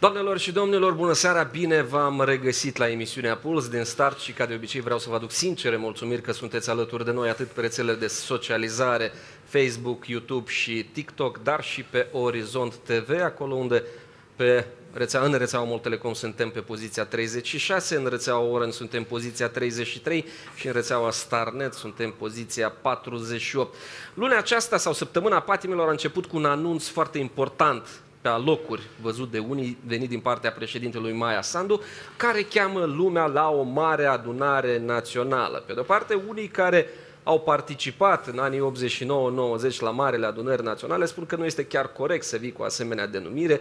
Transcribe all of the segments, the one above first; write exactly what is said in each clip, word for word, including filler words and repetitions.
Doamnelor și domnilor, bună seara, bine v-am regăsit la emisiunea Puls din start și ca de obicei vreau să vă aduc sincere mulțumiri că sunteți alături de noi atât pe rețelele de socializare, Facebook, YouTube și TikTok, dar și pe Orizont T V, acolo unde pe rețea, în rețeaua MOL Telecom suntem pe poziția treizeci și șase, în rețeaua Orange suntem poziția treizeci și trei și în rețeaua Starnet suntem poziția patruzeci și opt. Luna aceasta sau săptămâna patimilor a început cu un anunț foarte important pe alocuri văzut de unii venit din partea președintelui Maia Sandu, care cheamă lumea la o mare adunare națională. Pe de-o parte, unii care au participat în anii optzeci și nouă nouăzeci la marele adunări naționale spun că nu este chiar corect să vii cu asemenea denumire,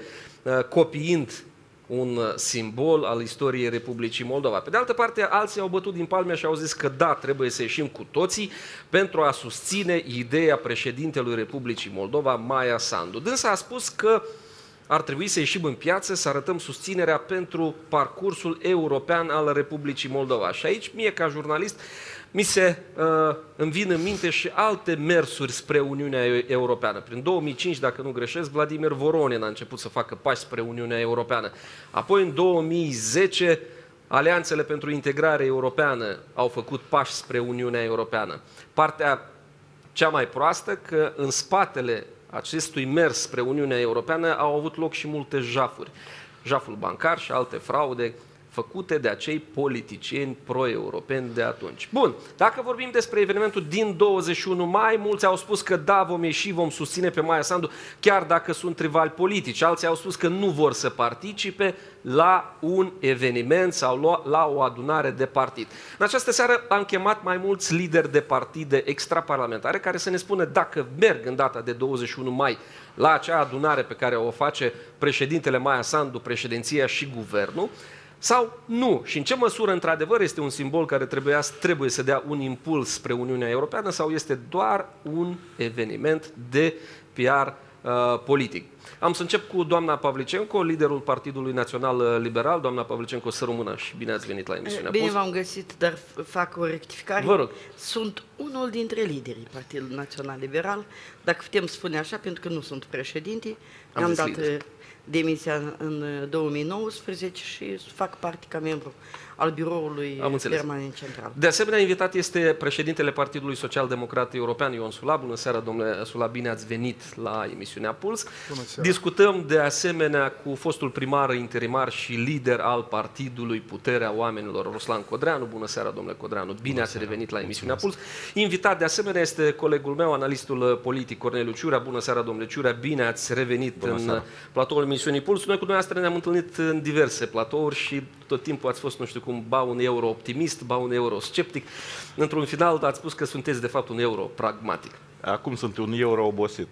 copiind un simbol al istoriei Republicii Moldova. Pe de altă parte, alții au bătut din palme și au zis că da, trebuie să ieșim cu toții pentru a susține ideea președintelui Republicii Moldova, Maia Sandu. Dânsa a spus că ar trebui să ieșim în piață, să arătăm susținerea pentru parcursul european al Republicii Moldova. Și aici, mie ca jurnalist, mi se uh, îmi vin în minte și alte mersuri spre Uniunea Europeană. Prin două mii cinci, dacă nu greșesc, Vladimir Voronin a început să facă pași spre Uniunea Europeană. Apoi, în două mii zece, Alianțele pentru Integrare Europeană au făcut pași spre Uniunea Europeană. Partea cea mai proastă că în spatele acestui mers spre Uniunea Europeană au avut loc și multe jafuri. Jaful bancar și alte fraude făcute de acei politicieni pro-europeni de atunci. Bun, dacă vorbim despre evenimentul din douăzeci și unu mai, mulți au spus că da, vom ieși, vom susține pe Maia Sandu, chiar dacă sunt rivali politici. Alții au spus că nu vor să participe la un eveniment sau la o adunare de partid. În această seară am chemat mai mulți lideri de partide extraparlamentare care să ne spună dacă merg în data de douăzeci și unu mai la acea adunare pe care o face președintele Maia Sandu, președinția și guvernul, sau nu. Și în ce măsură, într-adevăr, este un simbol care trebuie, trebuie să dea un impuls spre Uniunea Europeană sau este doar un eveniment de P R uh, politic. Am să încep cu doamna Pavlicenco, liderul Partidului Național Liberal. Doamna Pavlicenco, să rămână și bine ați venit la emisiunea Bine Puls. v-am găsit, dar fac o rectificare. Vă rog. Sunt unul dintre liderii Partidului Național Liberal, dacă putem spune așa, pentru că nu sunt președinte. Am Am dat lider. demisia în două mii nouăsprezece și fac parte ca membru al biroului permanent central. De asemenea, invitat este președintele Partidului Social-Democrat European, Ion Sula. Bună seara, domnule Sula, bine ați venit la emisiunea Puls. Discutăm de asemenea cu fostul primar interimar și lider al Partidului Puterea Oamenilor, Ruslan Codreanu. Bună seara, domnule Codreanu, bine Bună ați seara. revenit la emisiunea Puls. Invitat de asemenea este colegul meu, analistul politic Corneliu Ciurea. Bună seara, domnule Ciurea, bine ați revenit Bună în seara. platoul emisiunii Puls. Noi cu dumneavoastră ne-am întâlnit în diverse platouri și tot timpul ați fost, nu știu cum, ba un euro-optimist, ba un euro-sceptic. Într-un final ați spus că sunteți de fapt un euro-pragmatic. Acum sunt un euro obosit.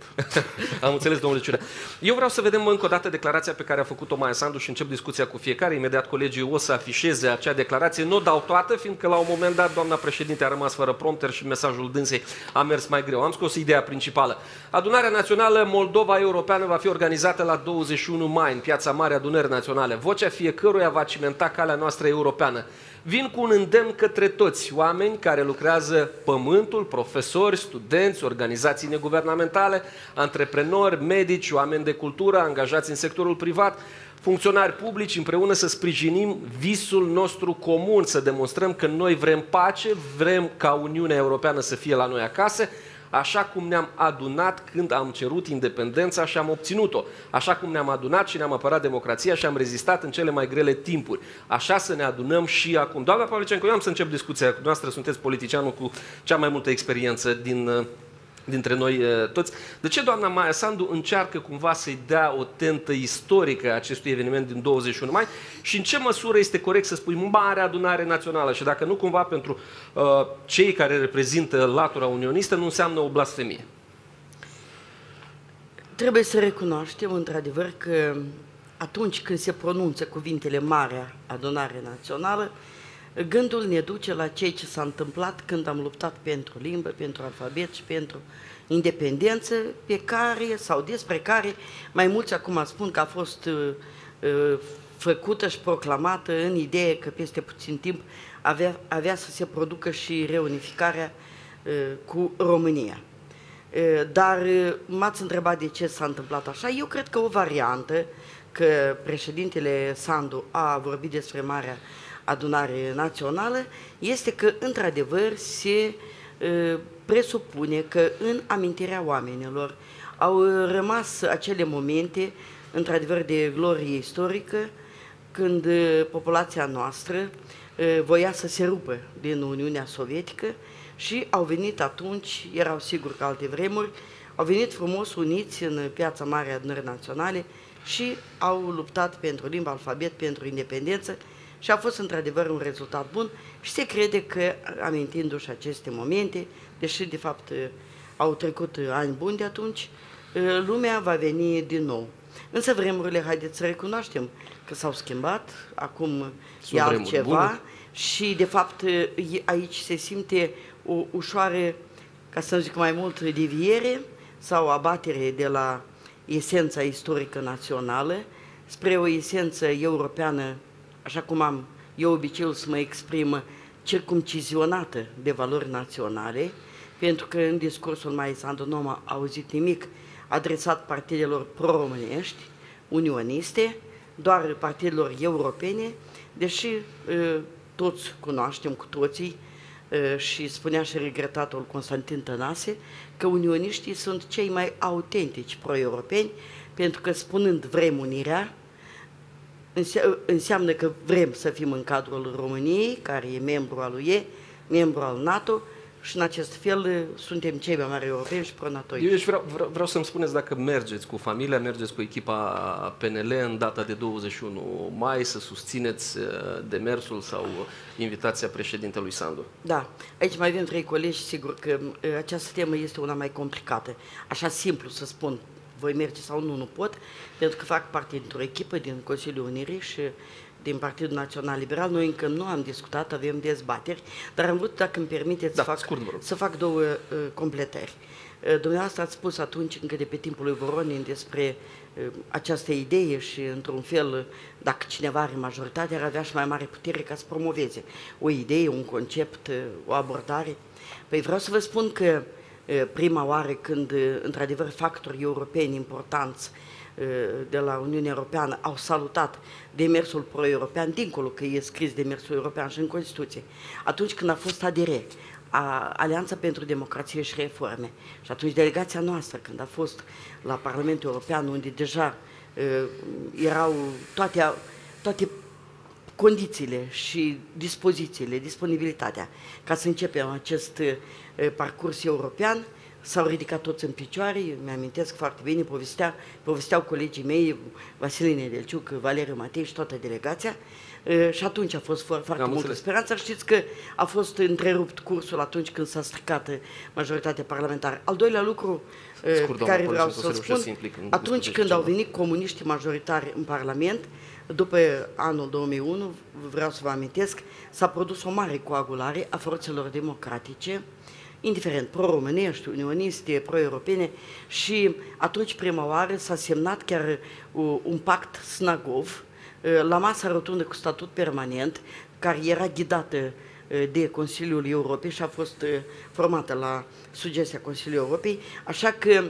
Am înțeles, domnule Ciurea. Eu vreau să vedem încă o dată declarația pe care a făcut-o Maia Sandu și încep discuția cu fiecare. Imediat colegii o să afișeze acea declarație. Nu o dau toată, fiindcă la un moment dat doamna președinte a rămas fără prompter și mesajul dânsei a mers mai greu. Am scos ideea principală. Adunarea Națională Moldova Europeană va fi organizată la douăzeci și unu mai în Piața Mare Adunări Naționale. Vocea fiecăruia va cimenta calea noastră europeană. Vin cu un îndemn către toți oameni care lucrează pământul, profesori, studenți, organizații neguvernamentale, antreprenori, medici, oameni de cultură, angajați în sectorul privat, funcționari publici, împreună să sprijinim visul nostru comun, să demonstrăm că noi vrem pace, vrem ca Uniunea Europeană să fie la noi acasă, așa cum ne-am adunat când am cerut independența și am obținut-o, așa cum ne-am adunat și ne-am apărat democrația și am rezistat în cele mai grele timpuri. Așa să ne adunăm și acum. Doamna Pavlicenco, eu am să încep discuția cu noastră, sunteți politicianul cu cea mai multă experiență din, dintre noi toți. De ce doamna Maia Sandu încearcă cumva să-i dea o tentă istorică acestui eveniment din douăzeci și unu mai și în ce măsură este corect să spui mare adunare națională și dacă nu cumva pentru uh, cei care reprezintă latura unionistă nu înseamnă o blasfemie? Trebuie să recunoaștem într-adevăr că atunci când se pronunță cuvintele Marea Adunare Națională, gândul ne duce la ceea ce s-a întâmplat când am luptat pentru limbă, pentru alfabet și pentru independență, pe care, sau despre care, mai mulți acum spun că a fost uh, uh, făcută și proclamată în ideea că peste puțin timp avea, avea să se producă și reunificarea uh, cu România. Uh, dar uh, m-ați întrebat de ce s-a întâmplat așa. Eu cred că o variantă că președintele Sandu a vorbit despre Marea Adunare Națională este că, într-adevăr, se uh, presupune că în amintirea oamenilor au rămas acele momente, într-adevăr, de glorie istorică, când uh, populația noastră uh, voia să se rupă din Uniunea Sovietică și au venit atunci, erau sigur că alte vremuri, au venit frumos uniți în Piața Mare Adunării Naționale și au luptat pentru limba, alfabet, pentru independență și a fost într-adevăr un rezultat bun și se crede că, amintindu-și aceste momente, deși de fapt au trecut ani buni de atunci, lumea va veni din nou. Însă vremurile, haideți să recunoaștem că s-au schimbat, acum e altceva și de fapt aici se simte o ușoară, ca să nu zic mai mult, deviere sau abatere de la esența istorică națională spre o esență europeană, așa cum am eu obiceiul să mă exprim, circumcizionată de valori naționale, pentru că în discursul mai Sandu nu am auzit nimic adresat partidelor pro-românești, unioniste, doar partidelor europene, deși toți cunoaștem cu toții și spunea și regretatul Constantin Tănase că unioniștii sunt cei mai autentici pro-europeni, pentru că spunând vrem unirea, înseamnă că vrem să fim în cadrul României, care e membru al U E, membru al NATO, și în acest fel suntem cei mai mari europeni și pro-natoi. Eu vreau, vreau, vreau să-mi spuneți dacă mergeți cu familia, mergeți cu echipa P N L în data de douăzeci și unu mai să susțineți demersul sau invitația președintelui Sandu. Da, aici mai avem trei colegi, sigur că această temă este una mai complicată. Așa simplu să spun, voi merge sau nu, nu pot, pentru că fac parte dintr-o echipă din Consiliul Unirii și din Partidul Național Liberal. Noi încă nu am discutat, avem dezbateri, dar am vrut, dacă îmi permiteți, da, să, fac, scurt, să fac două uh, completări. Uh, dumneavoastră ați spus atunci, încă de pe timpul lui Voronin, despre uh, această idee și, într-un fel, dacă cineva are majoritate, ar avea și mai mare putere ca să promoveze o idee, un concept, uh, o abordare. Păi vreau să vă spun că uh, prima oară când, uh, într-adevăr, factorii europeni importanți de la Uniunea Europeană au salutat demersul pro-european, dincolo că e scris demersul european și în Constituție, atunci când a fost A D R, a, Alianța pentru Democrație și Reforme, și atunci delegația noastră, când a fost la Parlamentul European, unde deja uh, erau toate, toate condițiile și dispozițiile, disponibilitatea ca să începem acest uh, parcurs european, s-au ridicat toți în picioare, mi-amintesc foarte bine, povestea, povesteau colegii mei, Vasile Nedelciuc, Valeriu Matei și toată delegația, și atunci a fost foarte multă înțeles. speranță. Știți că a fost întrerupt cursul atunci când s-a stricat majoritatea parlamentară. Al doilea lucru Scurt, pe care vreau să-l spun, atunci când au venit comuniștii majoritari în Parlament, după anul două mii unu, vreau să vă amintesc, s-a produs o mare coagulare a forțelor democratice, indiferent pro-românești, unioniste, pro-europene, și atunci prima oară s-a semnat chiar un pact Snagov la masa rotundă cu statut permanent, care era ghidată de Consiliul Europei și a fost formată la sugestia Consiliului Europei, așa că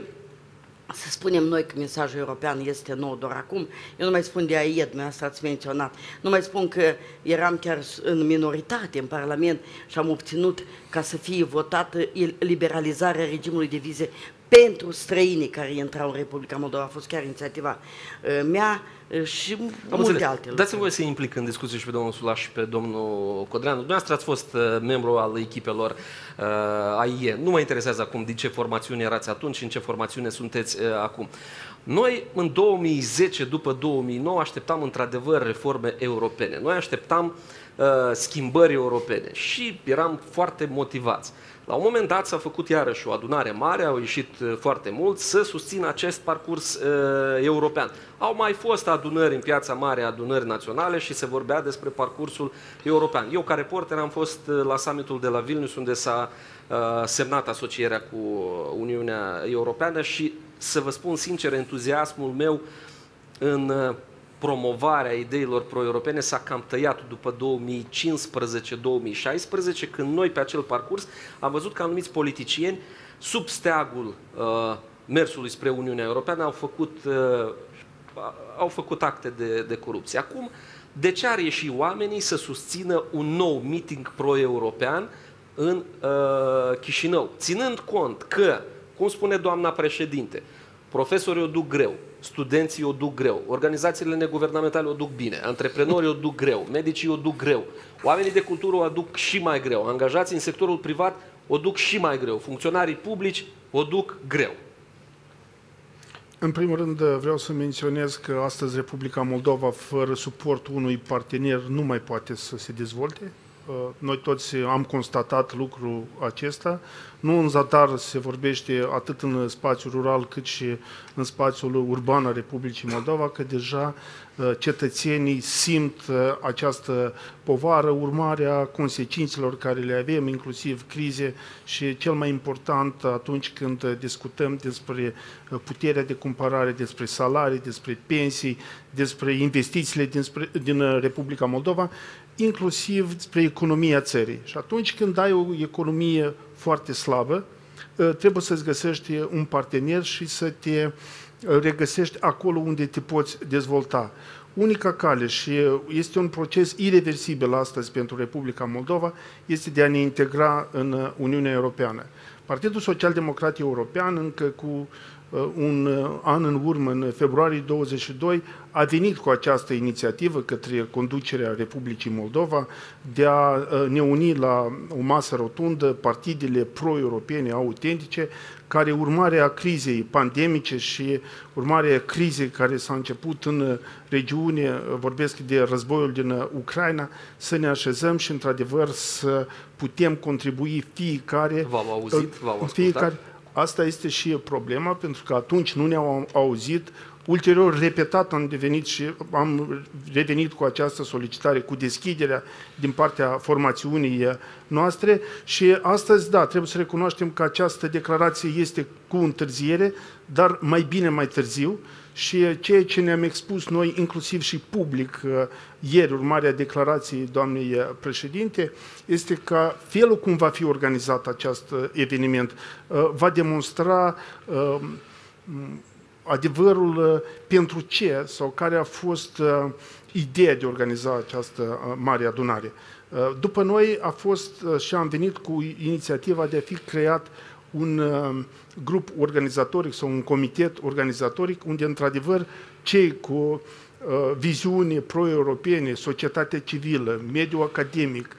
să spunem noi că mesajul european este nou doar acum. Eu nu mai spun de A I E D, dumneavoastră ați menționat. Nu mai spun că eram chiar în minoritate în Parlament și am obținut ca să fie votată liberalizarea regimului de vize pentru străinii care intrau în Republica Moldova. A fost chiar inițiativa uh, mea uh, și am multe înțeles. alte lucruri. Dați-mi voie să implic în discuție și pe domnul Sulaș și pe domnul Codreanu. Dumneavoastră ați fost uh, membru al echipelor uh, A I E. Nu mă interesează acum din ce formațiune erați atunci și în ce formațiune sunteți uh, acum. Noi, în două mii zece, după două mii nouă, așteptam într-adevăr reforme europene. Noi așteptam uh, schimbări europene și eram foarte motivați. La un moment dat s-a făcut iarăși o adunare mare, au ieșit foarte mulți să susțină acest parcurs uh, european. Au mai fost adunări în Piața Mare, adunări naționale și se vorbea despre parcursul european. Eu, ca reporter, am fost la summitul de la Vilnius, unde s-a uh, semnat asocierea cu Uniunea Europeană și, să vă spun sincer, entuziasmul meu în uh, promovarea ideilor pro-europene s-a cam tăiat după două mii cincisprezece două mii șaisprezece, când noi pe acel parcurs am văzut că anumiți politicieni, sub steagul uh, mersului spre Uniunea Europeană, au făcut uh, au făcut acte de, de corupție. Acum, de ce ar ieși oamenii să susțină un nou meeting pro-european în uh, Chișinău, ținând cont că, cum spune doamna președinte, profesorii o duc greu, studenții o duc greu, organizațiile neguvernamentale o duc bine, antreprenorii o duc greu, medicii o duc greu, oamenii de cultură o duc și mai greu, angajații în sectorul privat o duc și mai greu, funcționarii publici o duc greu. În primul rând vreau să menționez că astăzi Republica Moldova, fără suportul unui partener, nu mai poate să se dezvolte. Noi toți am constatat lucrul acesta. Nu în zadar se vorbește atât în spațiul rural cât și în spațiul urban al Republicii Moldova, că deja cetățenii simt această povară, urmarea consecințelor care le avem, inclusiv crize și cel mai important atunci când discutăm despre puterea de cumpărare, despre salarii, despre pensii, despre investițiile dinspre, din Republica Moldova, inclusiv spre economia țării. Și atunci când ai o economie foarte slabă, trebuie să-ți găsești un partener și să te regăsești acolo unde te poți dezvolta. Unica cale, și este un proces irreversibil astăzi pentru Republica Moldova, este de a ne integra în Uniunea Europeană. Partidul Social-Democrat European, încă cu un an în urmă, în februarie douăzeci și doi, a venit cu această inițiativă către conducerea Republicii Moldova de a ne uni la o masă rotundă partidele pro-europene autentice, care urmarea crizei pandemice și urmarea crizei care s-a început în regiune, vorbesc de războiul din Ucraina, să ne așezăm și într-adevăr să putem contribui fiecare. V-au auzit? V-au fiecare. Asta este și problema, pentru că atunci nu ne-au auzit. Ulterior, repetat, am devenit și am revenit cu această solicitare, cu deschiderea din partea formațiunii noastre și astăzi, da, trebuie să recunoaștem că această declarație este cu întârziere, dar mai bine mai târziu și ceea ce ne-am expus noi, inclusiv și public, ieri, urmarea declarației doamnei președinte, este că felul cum va fi organizat acest eveniment va demonstra adevărul pentru ce sau care a fost ideea de a organiza această mare adunare. După noi a fost și am venit cu inițiativa de a fi creat un grup organizatoric sau un comitet organizatoric unde, într-adevăr, cei cu viziune pro-europene, societatea civilă, mediul academic,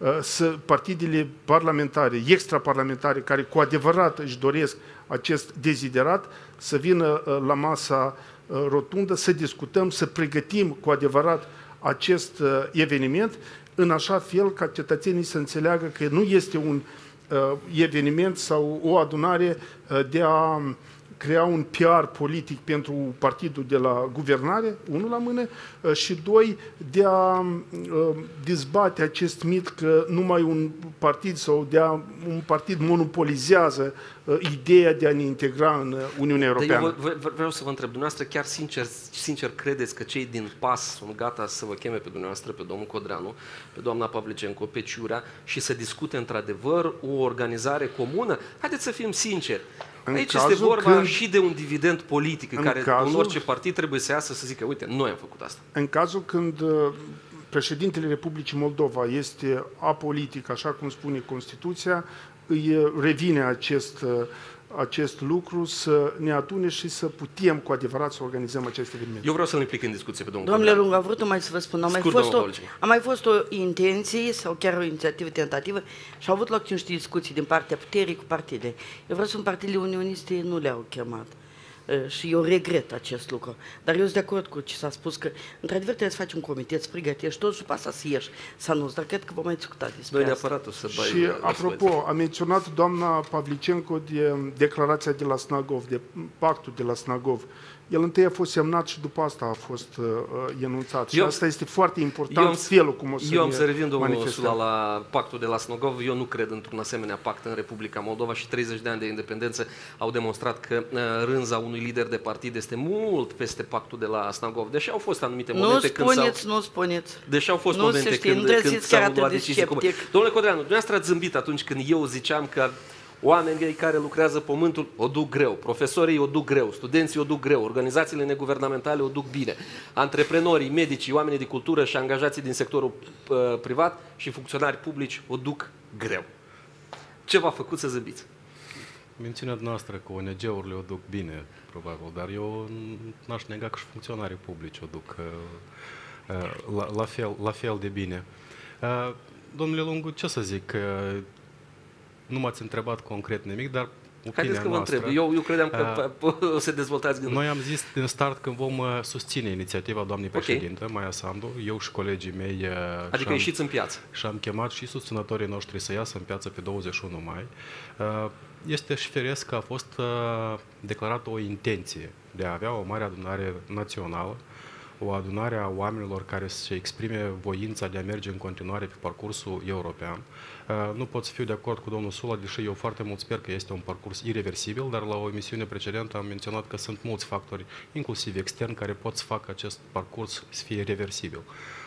să partidele parlamentare, extraparlamentare, care cu adevărat își doresc acest deziderat, să vină la masa rotundă, să discutăm, să pregătim cu adevărat acest eveniment, în așa fel ca cetățenii să înțeleagă că nu este un eveniment sau o adunare de a crea un P R politic pentru partidul de la guvernare, unul la mână, și doi, de a dezbate acest mit că numai un partid sau de a, un partid monopolizează ideea de a ne integra în Uniunea Europeană. Dar eu vreau să vă întreb, dumneavoastră chiar sincer, sincer credeți că cei din P A S sunt gata să vă cheme pe dumneavoastră, pe domnul Codreanu, pe doamna Pavlicenco, pe Ciurea și să discute într-adevăr o organizare comună? Haideți să fim sinceri. În Aici este vorba când, și de un dividend politic în, în care cazul, în orice partid trebuie să iasă să zică, uite, noi am făcut asta. În cazul când președintele Republicii Moldova este apolitic, așa cum spune Constituția, îi revine acest, acest lucru să ne adune și să putem cu adevărat să organizăm acest eveniment. Eu vreau să-l implic în discuție pe domnul Domnule Lung, am vrut mai să vă spun, a mai, Scurt, fost o, a mai fost o intenție sau chiar o inițiativă tentativă și au avut loc niște discuții din partea puterii cu partide. Eu vreau să spun, partidele unioniste nu le-au chemat. Și eu regret acest lucru. Dar eu sunt de acord cu ce s-a spus, că într-adevăr trebuie să faci un comitet, să pregătești toți și după asta să ieși, să anunți. Dar cred că vom mai discuta despre Noi asta. neapărat o să bai. Și apropo, a menționat doamna Pavlicenco de declarația de la Snagov, de pactul de la Snagov. El întâi a fost semnat și după asta a fost uh, enunțat. Și eu, asta este foarte important, am, felul cum o să Eu am să revin, domnul manifestăm. Sula, la pactul de la Snagov. Eu nu cred într-un asemenea pact în Republica Moldova și treizeci de ani de independență au demonstrat că uh, rânza unui lider de partid este mult peste pactul de la Snagov. Deși au fost anumite nu momente spuneți, când s-au... Nu spuneți, Deși au fost nu momente știe, când, când s-au luat decizii. Domnule Codreanu, dumneavoastră ați zâmbit atunci când eu ziceam că Oamenii care lucrează pământul o duc greu, profesorii o duc greu, studenții o duc greu, organizațiile neguvernamentale o duc bine, antreprenorii, medicii, oamenii de cultură și angajații din sectorul uh, privat și funcționari publici o duc greu. Ce v-a făcut să zâmbiți? Mențiunea noastră că O N G-urile o duc bine, probabil, dar eu n-aș nega că și funcționarii publici o duc uh, uh, la, la, fel, la fel de bine. Uh, domnule Lungu, ce să zic? Uh, nu m-ați întrebat concret nimic, dar opinia Haideți că vă noastră, întreb. Eu, eu credeam că uh, o să dezvoltați gândul. Noi am zis din start că vom uh, susține inițiativa doamnei Okay. președinte, Maia Sandu, eu și colegii mei. Uh, Adică ieșiți în piață. Și am chemat și susținătorii noștri să iasă în piață pe douăzeci și unu mai. Uh, Este și firesc că a fost uh, declarată o intenție de a avea o mare adunare națională, o adunare a oamenilor care să exprime voința de a merge în continuare pe parcursul european. Uh, nu pot să fiu de acord cu domnul Sula, deși eu foarte mult sper că este un parcurs irreversibil, dar la o emisiune precedentă am menționat că sunt mulți factori, inclusiv externi, care pot să facă acest parcurs să fie reversibil.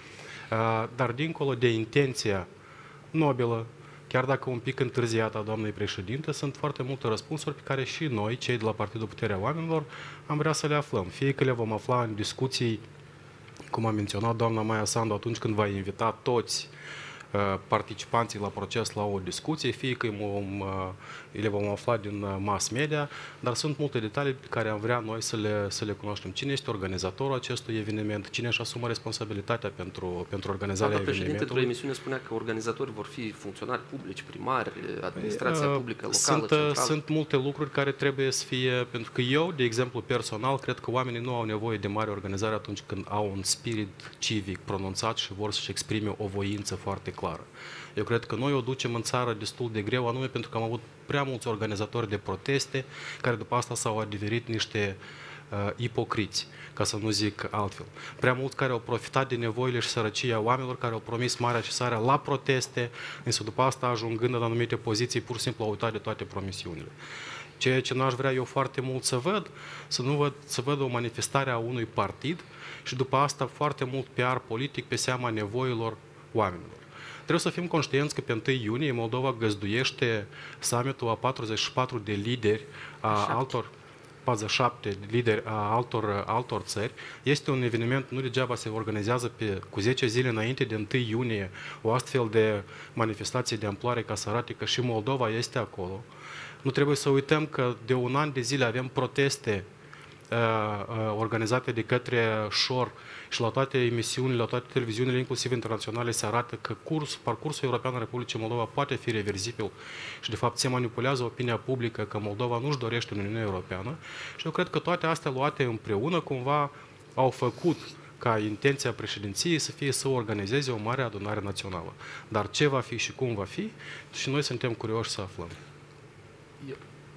Uh, dar dincolo de intenția nobilă, chiar dacă un pic întârziată a doamnei președinte, sunt foarte multe răspunsuri pe care și noi, cei de la Partidul Puterea Oamenilor, am vrea să le aflăm. Fie că le vom afla în discuții, cum a menționat doamna Maia Sandu, atunci când va invita toți uh, participanții la proces la o discuție, fie că vom, uh, le vom afla din uh, mass media, dar sunt multe detalii pe care am vrea noi să le, să le cunoaștem. Cine este organizatorul acestui eveniment, cine își asumă responsabilitatea pentru, pentru organizarea Doamna președinte, evenimentului. într-o emisiune spunea că organizatorii vor fi funcționari publici, primari, administrația publică, locală, sunt, centrală. Sunt multe lucruri care trebuie să fie, pentru că eu, de exemplu, personal, cred că oamenii nu au nevoie de mare organizare atunci când au un spirit civic pronunțat și vor să-și exprime o voință foarte clară. Eu cred că noi o ducem în țară destul de greu, anume pentru că am avut prea mulți organizatori de proteste, care după asta s-au adeverit niște uh, ipocriți, ca să nu zic altfel. Prea mulți care au profitat de nevoile și sărăcia oamenilor, care au promis marea accesare la proteste, însă după asta, ajungând în anumite poziții, pur și simplu au uitat de toate promisiunile. Ceea ce n-aș vrea eu foarte mult să văd, să nu văd, să văd o manifestare a unui partid și după asta foarte mult P R politic pe seama nevoilor oamenilor. Trebuie să fim conștienți că pe întâi iunie Moldova găzduiește summitul a patruzeci și patru de lideri a altor patruzeci și șapte lideri a altor, altor țări. Este un eveniment, nu degeaba se organizează pe, cu zece zile înainte de întâi iunie o astfel de manifestație de amploare ca să arate că și Moldova este acolo. Nu trebuie să uităm că de un an de zile avem proteste uh, uh, organizate de către Șor și la toate emisiunile, la toate televiziunile, inclusiv internaționale, se arată că curs, parcursul european în Republicii Moldova poate fi reverzibil și, de fapt, se manipulează opinia publică că Moldova nu-și dorește în Uniunea Europeană și eu cred că toate astea luate împreună cumva au făcut ca intenția președinției să fie să organizeze o mare adunare națională. Dar ce va fi și cum va fi, și noi suntem curioși să aflăm. Eu,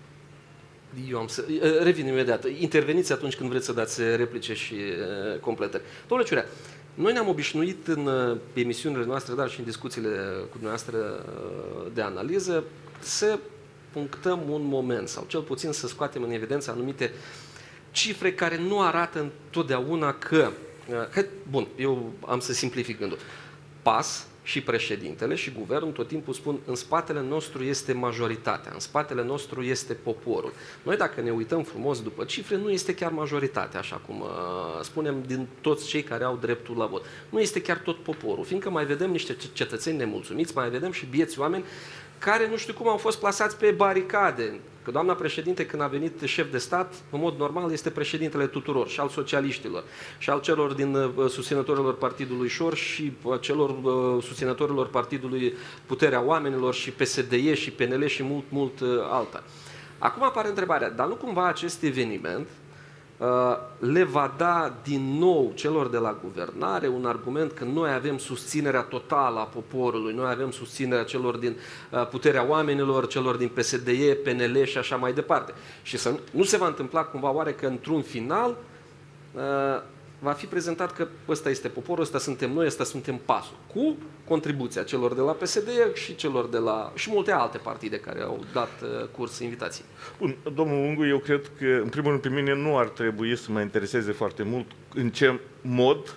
eu am să... Revin imediat. Interveniți atunci când vreți să dați replice și uh, completări. Domnule Ciurea, noi ne-am obișnuit în uh, emisiunile noastre, dar și în discuțiile cu dumneavoastră uh, de analiză, să punctăm un moment sau cel puțin să scoatem în evidență anumite cifre care nu arată întotdeauna că... Uh, că bun, eu am să simplific gândul. P A S și președintele și guvernul tot timpul spun în spatele nostru este majoritatea, în spatele nostru este poporul. Noi dacă ne uităm frumos după cifre, nu este chiar majoritatea, așa cum uh, spunem, din toți cei care au dreptul la vot. Nu este chiar tot poporul, fiindcă mai vedem niște cetățeni nemulțumiți, mai vedem și bieți oameni care nu știu cum au fost plasați pe baricade. Că doamna președinte, când a venit șef de stat, în mod normal este președintele tuturor, și al socialiștilor, și al celor din uh, susținătorilor Partidului Șor și uh, celor uh, susținătorilor Partidului Puterea Oamenilor și P S D E și P N L și mult, mult uh, alta. Acum apare întrebarea, dar nu cumva acest eveniment uh, le va da din nou celor de la guvernare un argument că noi avem susținerea totală a poporului, noi avem susținerea celor din uh, Puterea Oamenilor, celor din P S D E, P N L și așa mai departe. Și să nu, nu se va întâmpla cumva oare că într-un final uh, va fi prezentat că ăsta este poporul, ăsta suntem noi, ăsta suntem P A S-ul, cu contribuția celor de la P S D E și celor de la și multe alte partide care au dat uh, curs invitații. Bun, domnul Ungu, eu cred că, în primul rând, pe mine nu ar trebui să mă intereseze foarte mult în ce mod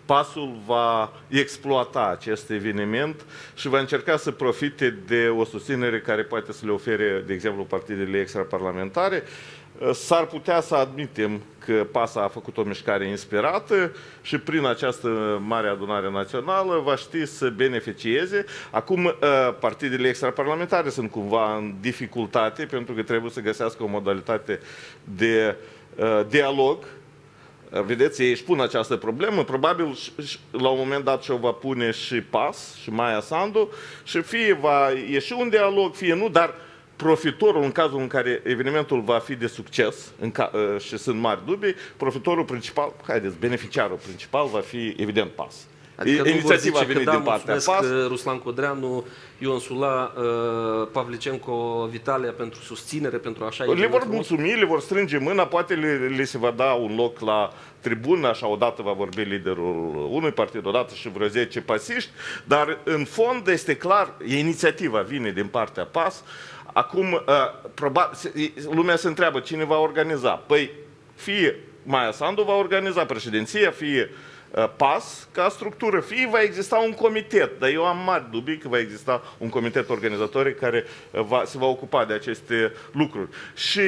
PAS-ul va exploata acest eveniment și va încerca să profite de o susținere care poate să le ofere, de exemplu, partidele extraparlamentare. S-ar putea să admitem că PAS a făcut o mișcare inspirată și prin această mare adunare națională va ști să beneficieze. Acum, partidele extraparlamentare sunt cumva în dificultate pentru că trebuie să găsească o modalitate de dialog. Vedeți, ei își pun această problemă, probabil la un moment dat și-o va pune și PAS și Maia Sandu și fie va ieși un dialog, fie nu, dar profitorul, în cazul în care evenimentul va fi de succes în ca, și sunt mari dubii, profitorul principal, haideți, beneficiarul principal va fi evident PAS. Adică Inițiativa a venit da, din partea PAS. Ruslan Codreanu, Ion Sula, Pavlicenco, Vitalia pentru susținere, pentru așa... Le vor mulțumi, le vor strânge mâna, poate le, le se va da un loc la tribună, așa odată va vorbi liderul unui partid, odată și vreo zece pasiști, dar în fond este clar, inițiativa vine din partea PAS. Acum, probabil, lumea se întreabă cine va organiza. Păi, fie Maia Sandu va organiza președinția, fie PAS ca structură, fie va exista un comitet, dar eu am mari dubii că va exista un comitet organizatoric care va, se va ocupa de aceste lucruri. Și,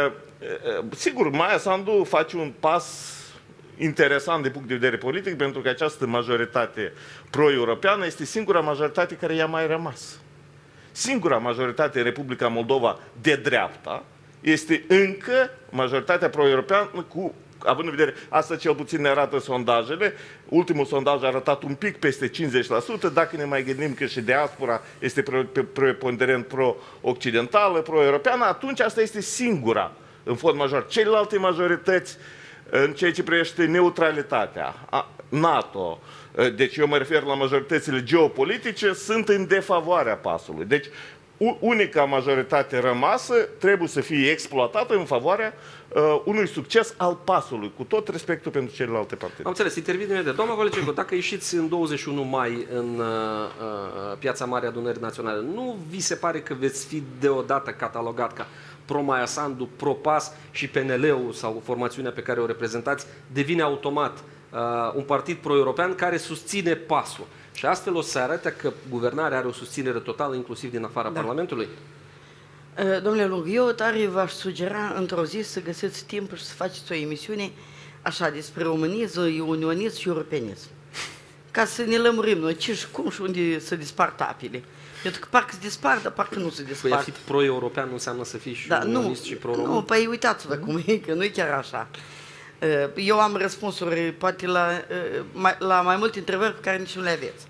sigur, Maia Sandu face un pas interesant de punct de vedere politic, pentru că această majoritate pro-europeană este singura majoritate care i-a mai rămas. Singura majoritate în Republica Moldova de dreapta este încă majoritatea pro-europeană, cu, având în vedere, asta cel puțin ne arată sondajele, ultimul sondaj a arătat un pic peste cincizeci la sută, dacă ne mai gândim că și diaspora este preponderent pro-occidentală, pro-europeană, atunci asta este singura, în fond major. Celelalte majorități, în ceea ce privește neutralitatea, NATO, deci eu mă refer la majoritățile geopolitice, sunt în defavoarea PAS-ului. Deci unica majoritate rămasă trebuie să fie exploatată în favoarea uh, unui succes al PAS-ului, cu tot respectul pentru celelalte partide. Am înțeles, intervine imediat. Doamna Pavlicenco, dacă ieșiți în douăzeci și unu mai în uh, Piața Mare a Adunării Naționale, nu vi se pare că veți fi deodată catalogat ca pro-Maia Sandu, pro-PAS și P N L-ul sau formațiunea pe care o reprezentați devine automat uh, un partid pro-european care susține PAS-ul? Și astfel o să arate că guvernarea are o susținere totală, inclusiv din afara da. Parlamentului? Domnule Lung, eu tare v-aș sugera într-o zi să găsiți timp și să faceți o emisiune așa despre românism, unionism și europenism. Ca să ne lămurim noi ce și cum și unde să dispart apele. Pentru că parcă se dispar, dar parcă nu se dispar. Păi a fi pro-european nu înseamnă să fii și da, unionist nu, și pro-român? Nu, păi uitați-vă mm-hmm. cum e, că nu e chiar așa. Eu am răspunsuri poate la, la mai multe întrebări pe care nici nu le aveți.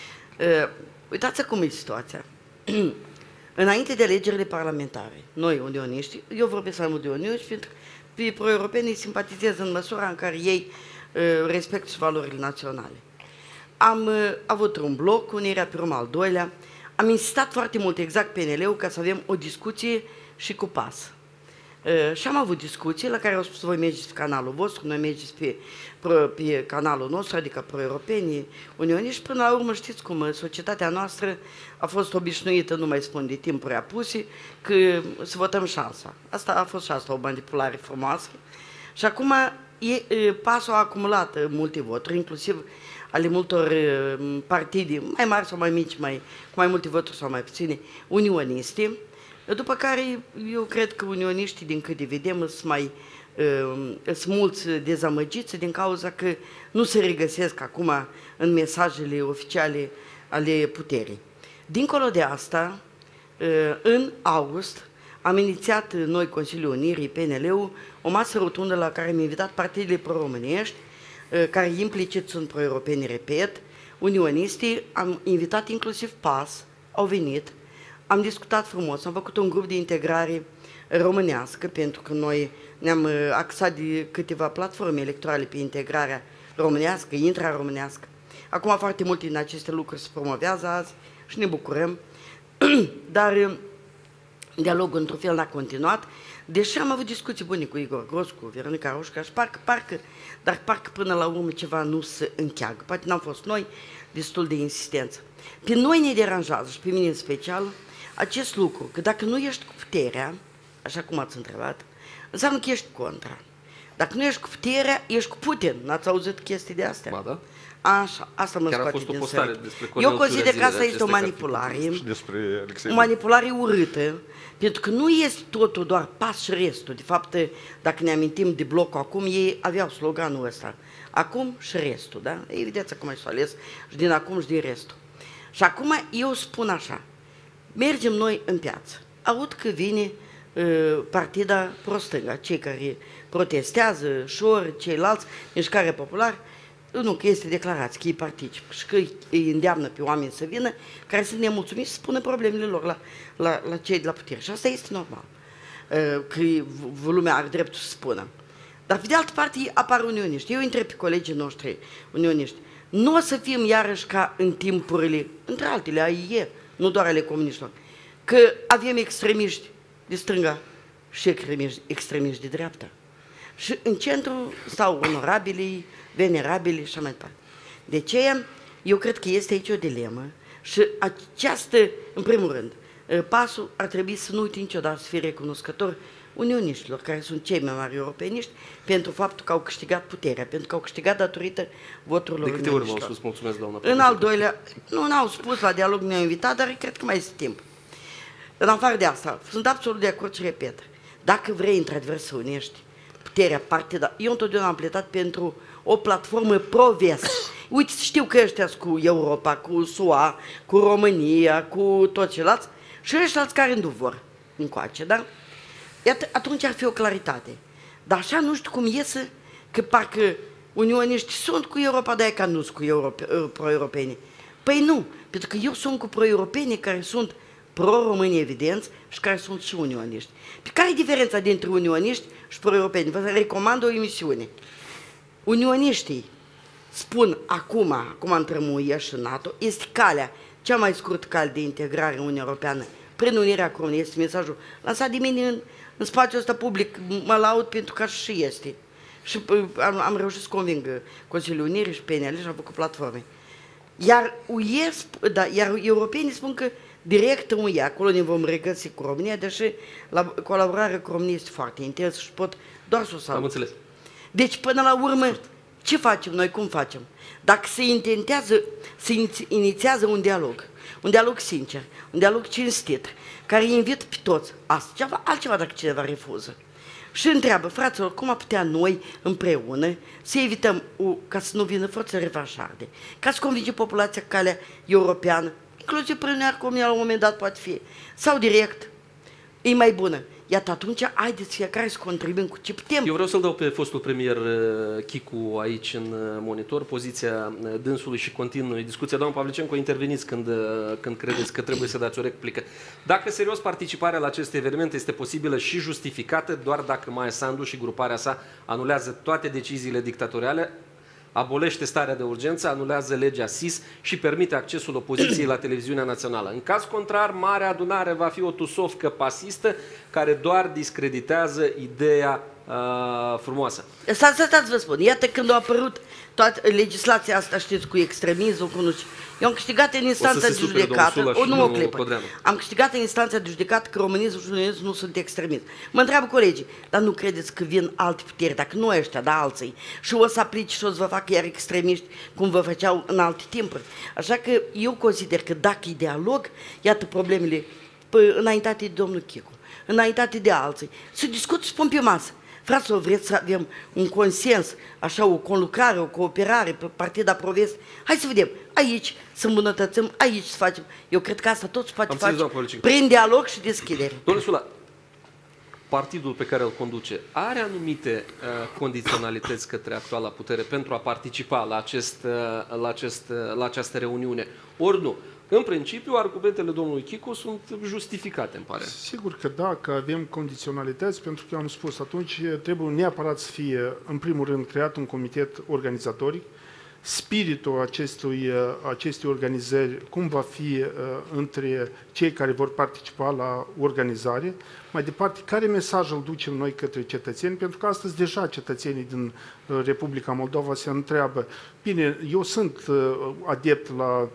Uitați cum e situația. Înainte de alegerile parlamentare, noi, unioniști, eu vorbesc mai mult de unioniști, pentru că pro-europenii simpatizez în măsura în care ei respectă și valorile naționale. Am avut un bloc, unirea pe urmă al doilea, am insistat foarte mult exact P N L-ul ca să avem o discuție și cu PAS. Uh, și am avut discuții la care au spus voi mergeți pe canalul vostru, noi mergeți pe, pe canalul nostru, adică pro-europenii, unioniști, și până la urmă știți cum societatea noastră a fost obișnuită, nu mai spun de timpuri apuse, că să votăm șansa. Asta a fost și asta o manipulare frumoasă. Și acum e, PAS-ul a acumulat multe voturi, inclusiv ale multor partide, mai mari sau mai mici, mai, cu mai multe voturi sau mai puține, unioniste. După care eu cred că unioniștii, din câte vedem, sunt mai sunt mulți dezamăgiți din cauza că nu se regăsesc acum în mesajele oficiale ale puterii. Dincolo de asta, în august, am inițiat noi, Consiliul Unirii, P N L-ul, o masă rotundă la care am invitat partidele pro-românești, care implicit sunt pro-europeni, repet, unioniștii, am invitat inclusiv PAS, au venit, am discutat frumos, am făcut un grup de integrare românească, pentru că noi ne-am axat de câteva platforme electorale pe integrarea românească, intra-românească. Acum foarte multe din aceste lucruri se promovează azi și ne bucurăm, dar dialogul într-un fel n-a continuat, deși am avut discuții bune cu Igor Gros, cu Veronica Roșca și parcă, parcă, dar parcă până la urmă ceva nu se încheagă. Poate n-am fost noi destul de insistență. Pe noi ne deranjează și pe mine în special acest lucru, că dacă nu ești cu puterea, așa cum ați întrebat, înseamnă că ești contra. Dacă nu ești cu puterea, ești cu Putin. N-ați auzit chestii de astea? Ba da. Așa, asta mă Chiar a scoate fost o din postare sără. despre Cornel Eu consider Ciură că asta zilele este o acestea, manipulare. Și despre Alexei. O manipulare urâtă, pentru că nu este totul doar pas și restul. De fapt, dacă ne amintim de blocul acum, ei aveau sloganul ăsta. Acum și restul, da? Ei, vedeți acum s-a ales și din acum și din restul. Și acum eu spun așa, mergem noi în piață. Aud că vine uh, partida pro-stânga, cei care protestează, șor, ceilalți, mișcare populară, nu, că este declarație, că ei participă și că îi îndeamnă pe oameni să vină, care sunt nemulțumiți, să spună problemele lor la, la, la cei de la putere. Și asta este normal, că lumea are dreptul să spună. Dar pe de altă parte apar unioniști. Eu întreb pe colegii noștri unioniști, nu o să fim iarăși ca în timpurile, între altele, a I E, nu doar ale comuniștilor, că avem extremiști de stânga și extremiști, extremiști de dreapta. Și în centru stau onorabili, venerabili și așa mai departe. De ce? Eu cred că este aici o dilemă și această, în primul rând, pasul ar trebui să nu uite niciodată să fie recunoscător unioniștilor, care sunt cei mai mari europeniști, pentru faptul că au câștigat puterea, pentru că au câștigat datorită voturilor unioniștilor. De câte ori v-au spus mulțumesc, doamna profesor? În al doilea, nu n-au spus, la dialog ne-au invitat, dar cred că mai este timp. În afară de asta, sunt absolut de acord și repet, dacă vrei într-adevăr să unești puterea, partida, eu întotdeauna am pledat pentru o platformă pro-vest. Uite, știu că ăștia cu Europa, cu S U A, cu România, cu toți ceilalți și ăștia care nu vor încoace, da? Iată, atunci ar fi o claritate. Dar așa nu știu cum iese că parcă unioniști sunt cu Europa, dar e ca nu sunt cu Europe, pro-europeni. Păi nu, pentru că eu sunt cu pro-europeni care sunt pro-români evidenți și care sunt și unioniști. Pe care e diferența dintre unioniști și pro-europeni? Vă recomand o emisiune. Unioniștii spun acum, acum intrăm U E și NATO, este calea, cea mai scurtă cale de integrare în Uniunea Europeană prin unirea cu România. Este mesajul lansat de mine în, în spațiul ăsta public, mă laud pentru că și este. Și am, am reușit să conving Consiliul Unirii și P N L și am făcut platforme. Iar U E, da, iar europenii spun că direct în U E, acolo ne vom regăsi cu România, deși la, colaborarea cu România este foarte intensă și pot doar să o salut. Am înțeles. Deci, până la urmă, ce facem noi, cum facem? Dacă se intentează, se inițiază un dialog, un dialog sincer, un dialog cinstit, care invită pe toți, asta ceva, altceva dacă cineva refuză. Și întreabă, fraților, cum am putea noi, împreună, să evităm, ca să nu vină forțe revanșarde, ca să convingem populația calea europeană, inclusiv prin Uniunea la un moment dat poate fi, sau direct, e mai bună. Iată, atunci, haideți fiecare să contribuim cu ce putem. Eu vreau să-l dau pe fostul premier Chicu aici în monitor, poziția dânsului și continui discuția. Doamna Pavlicenco, interveniți când, când credeți că trebuie să dați o replică. Dacă serios participarea la acest eveniment este posibilă și justificată, doar dacă Maia Sandu și gruparea sa anulează toate deciziile dictatoriale, abolește starea de urgență, anulează legea S I S și permite accesul opoziției la televiziunea națională. În caz contrar, Marea Adunare va fi o tusovcă pasistă care doar discreditează ideea uh, frumoasă. Stați, stați, vă spun, iată când a apărut toată legislația asta, știți, cu extremismul, cu nu știu. Eu am câștigat în instanța de judecată, o nu o clipă, am câștigat în instanța de judecată că românismul și unionismul nu sunt extremism. Mă întreabă colegii, dar nu credeți că vin alte puteri, dacă nu ăștia, dar alții, și o să aplici și o să vă facă iar extremiști cum vă făceau în alte timpuri. Așa că eu consider că dacă e dialog, iată problemele înaintate de domnul Chicu, înaintate de alții, să discut, să pun pe masă. Fraților, vreți să avem un consens, așa, o conlucrare, o cooperare pe partida Pro-Vest? Hai să vedem, aici să îmbunătățim, aici să facem. Eu cred că asta tot se poate face prin dialog și deschidere. Domnule Sula, partidul pe care îl conduce are anumite uh, condiționalități către actuala putere pentru a participa la, acest, uh, la, acest, uh, la această reuniune, ori nu? În principiu, argumentele domnului Chicu sunt justificate, îmi pare. Sigur că da, că avem condiționalități, pentru că eu am spus, atunci trebuie neapărat să fie, în primul rând, creat un comitet organizatoric, spiritul acestui, acestei organizări, cum va fi uh, între cei care vor participa la organizare, mai departe, care mesaj îl ducem noi către cetățeni, pentru că astăzi deja cetățenii din uh, Republica Moldova se întreabă, bine, eu sunt uh, adept la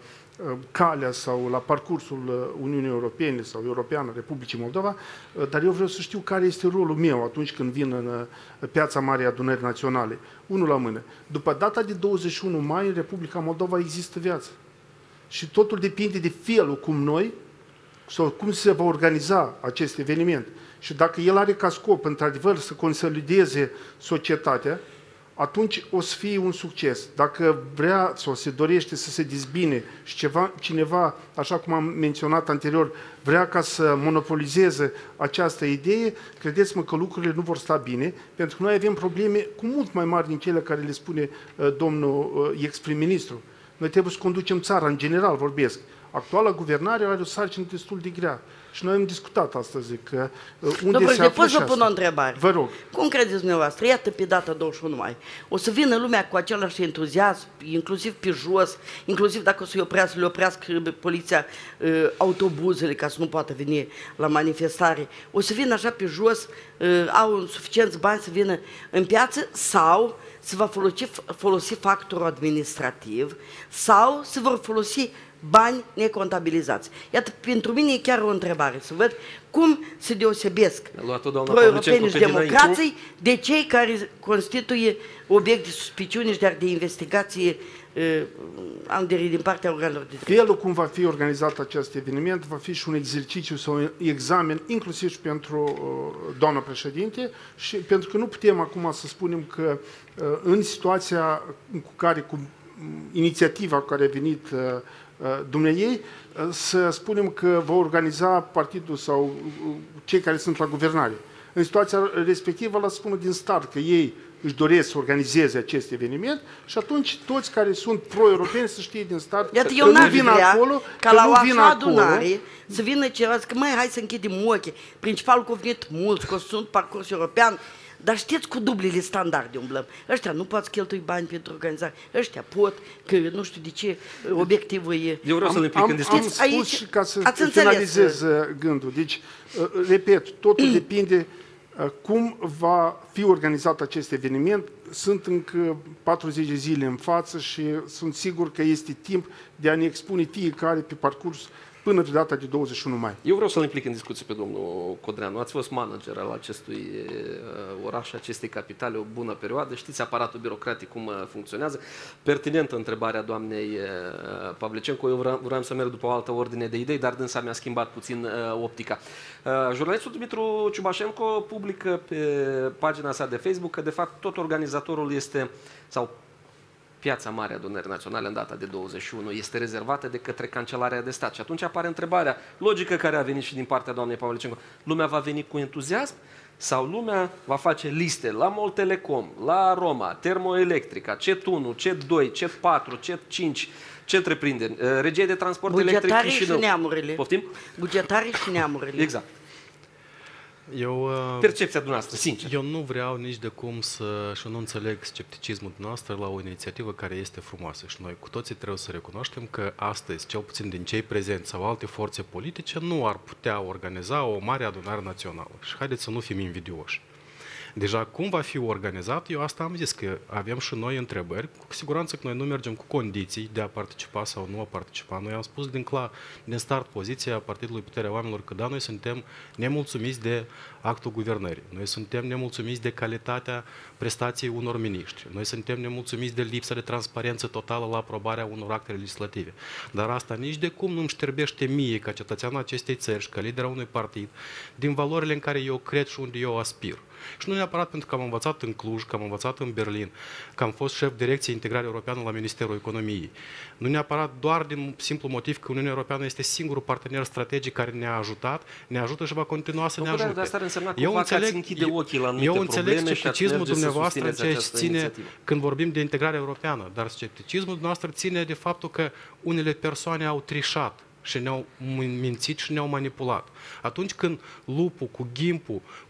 calea sau la parcursul Uniunii Europene sau Europeană, Republicii Moldova, dar eu vreau să știu care este rolul meu atunci când vin în Piața Marii Adunări Naționale. Unul la mână. După data de douăzeci și unu mai, în Republica Moldova există viață. Și totul depinde de felul cum noi, sau cum se va organiza acest eveniment. Și dacă el are ca scop, într-adevăr, să consolideze societatea, atunci o să fie un succes. Dacă vrea sau se dorește să se dezbine și ceva, cineva, așa cum am menționat anterior, vrea ca să monopolizeze această idee, credeți-mă că lucrurile nu vor sta bine, pentru că noi avem probleme cu mult mai mari din cele care le spune uh, domnul uh, ex-prim-ministru. Noi trebuie să conducem țara, în general vorbesc. Actuala guvernare are o sarcină destul de grea. Și noi am discutat astăzi că unde Domnule, se află pot să pun o întrebare? Vă rog. Cum credeți dumneavoastră? Iată, pe data douăzeci și unu mai, o să vină lumea cu același entuziasm, inclusiv pe jos, inclusiv dacă o să-i oprească, le oprească poliția autobuzele ca să nu poată veni la manifestare, o să vină așa pe jos, au suficienți bani să vină în piață sau se va folosi, folosi factorul administrativ sau se vor folosi bani necontabilizați. Iată, pentru mine e chiar o întrebare, să văd cum se deosebesc pro-europenii și democrații de cei care constituie obiect de suspiciune și de investigație uh, din partea organelor de drept. Felul cum va fi organizat acest eveniment va fi și un exercițiu sau un examen, inclusiv și pentru uh, doamna președinte, și pentru că nu putem acum să spunem că uh, în situația cu care, cu inițiativa cu care a venit uh, dumneiei, să spunem că va organiza partidul sau cei care sunt la guvernare. În situația respectivă, la spună din start că ei își doresc să organizeze acest eveniment și atunci toți care sunt pro-europeni să știe din start Iată, că eu nu vin acolo, ca că la nu o vin așa acolo. adunare să vină ceva, că mai hai să închidem ochii. Principalul că au venit mulți, că sunt parcurs european, dar știți, cu dublele standarde umblăm. Ăștia nu pot cheltui bani pentru organizare. Ăștia pot, că nu știu de ce obiectivul e... Eu vreau să-l implic în discuție. Am spus aici, și ca să ați finalizez înțeles. gândul. Deci, repet, totul depinde cum va fi organizat acest eveniment. Sunt încă patruzeci de zile în față și sunt sigur că este timp de a ne expune fiecare pe parcurs până pe data de douăzeci și unu mai. Eu vreau să-l implic în discuție pe domnul Codreanu. Ați fost manager al acestui uh, oraș, acestei capitale, o bună perioadă. Știți aparatul birocratic cum uh, funcționează. Pertinentă întrebarea doamnei uh, Pavlicenco. Eu vreau, vreau să merg după o altă ordine de idei, dar dânsa mi-a schimbat puțin uh, optica. Uh, jurnalistul Dumitru Ciubașenko publică pe pagina sa de Facebook că, de fapt, tot organizatorul este, sau Piața Mare Adunări Naționale în data de douăzeci și unu este rezervată de către Cancelarea de Stat. Și atunci apare întrebarea logică care a venit și din partea doamnei Pavlicenco. Lumea va veni cu entuziasm sau lumea va face liste la Mol Telecom, la Roma, Termoelectrica, C E T unu, C E T doi, C E T patru, C E T cinci, ce întreprinderi? Regie de transport electric Bugetarii Chișinău. și neamurile. Poftim? Bugetarii și neamurile. Exact. Eu, Percepția dumneavoastră, sincer. Eu nu vreau nici de cum să, și nu înțeleg scepticismul dumneavoastră la o inițiativă care este frumoasă și noi cu toții trebuie să recunoaștem că astăzi, cel puțin din cei prezenți sau alte forțe politice, nu ar putea organiza o mare adunare națională. Și haideți să nu fim invidioși. Deja cum va fi organizat, eu asta am zis, că avem și noi întrebări. Cu siguranță că noi nu mergem cu condiții de a participa sau nu a participa. Noi am spus din clar, din start, poziția Partidului Puterea Oamenilor, că da, noi suntem nemulțumiți de actul guvernării. Noi suntem nemulțumiți de calitatea prestației unor miniștri. Noi suntem nemulțumiți de lipsa de transparență totală la aprobarea unor acte legislative. Dar asta nici de cum nu-mi șterbește mie, ca cetățeanul acestei țări și ca liderul unui partid, din valorile în care eu cred și unde eu aspir. Și nu neapărat pentru că am învățat în Cluj, că am învățat în Berlin, că am fost șef direcției integrare europeană la Ministerul Economiei. Nu neapărat doar din simplu motiv că Uniunea Europeană este singurul partener strategic care ne-a ajutat, ne ajută și va continua să ne ajute. Dar asta ar însemna cumva că ați închide ochii la anumite eu înțeleg probleme scepticismul dumneavoastră în ceea ce ține inițiativă. când vorbim de integrare europeană, dar scepticismul dumneavoastră ține de faptul că unele persoane au trișat și ne-au mințit și ne-au manipulat. Atunci când lupul cu ghimpul,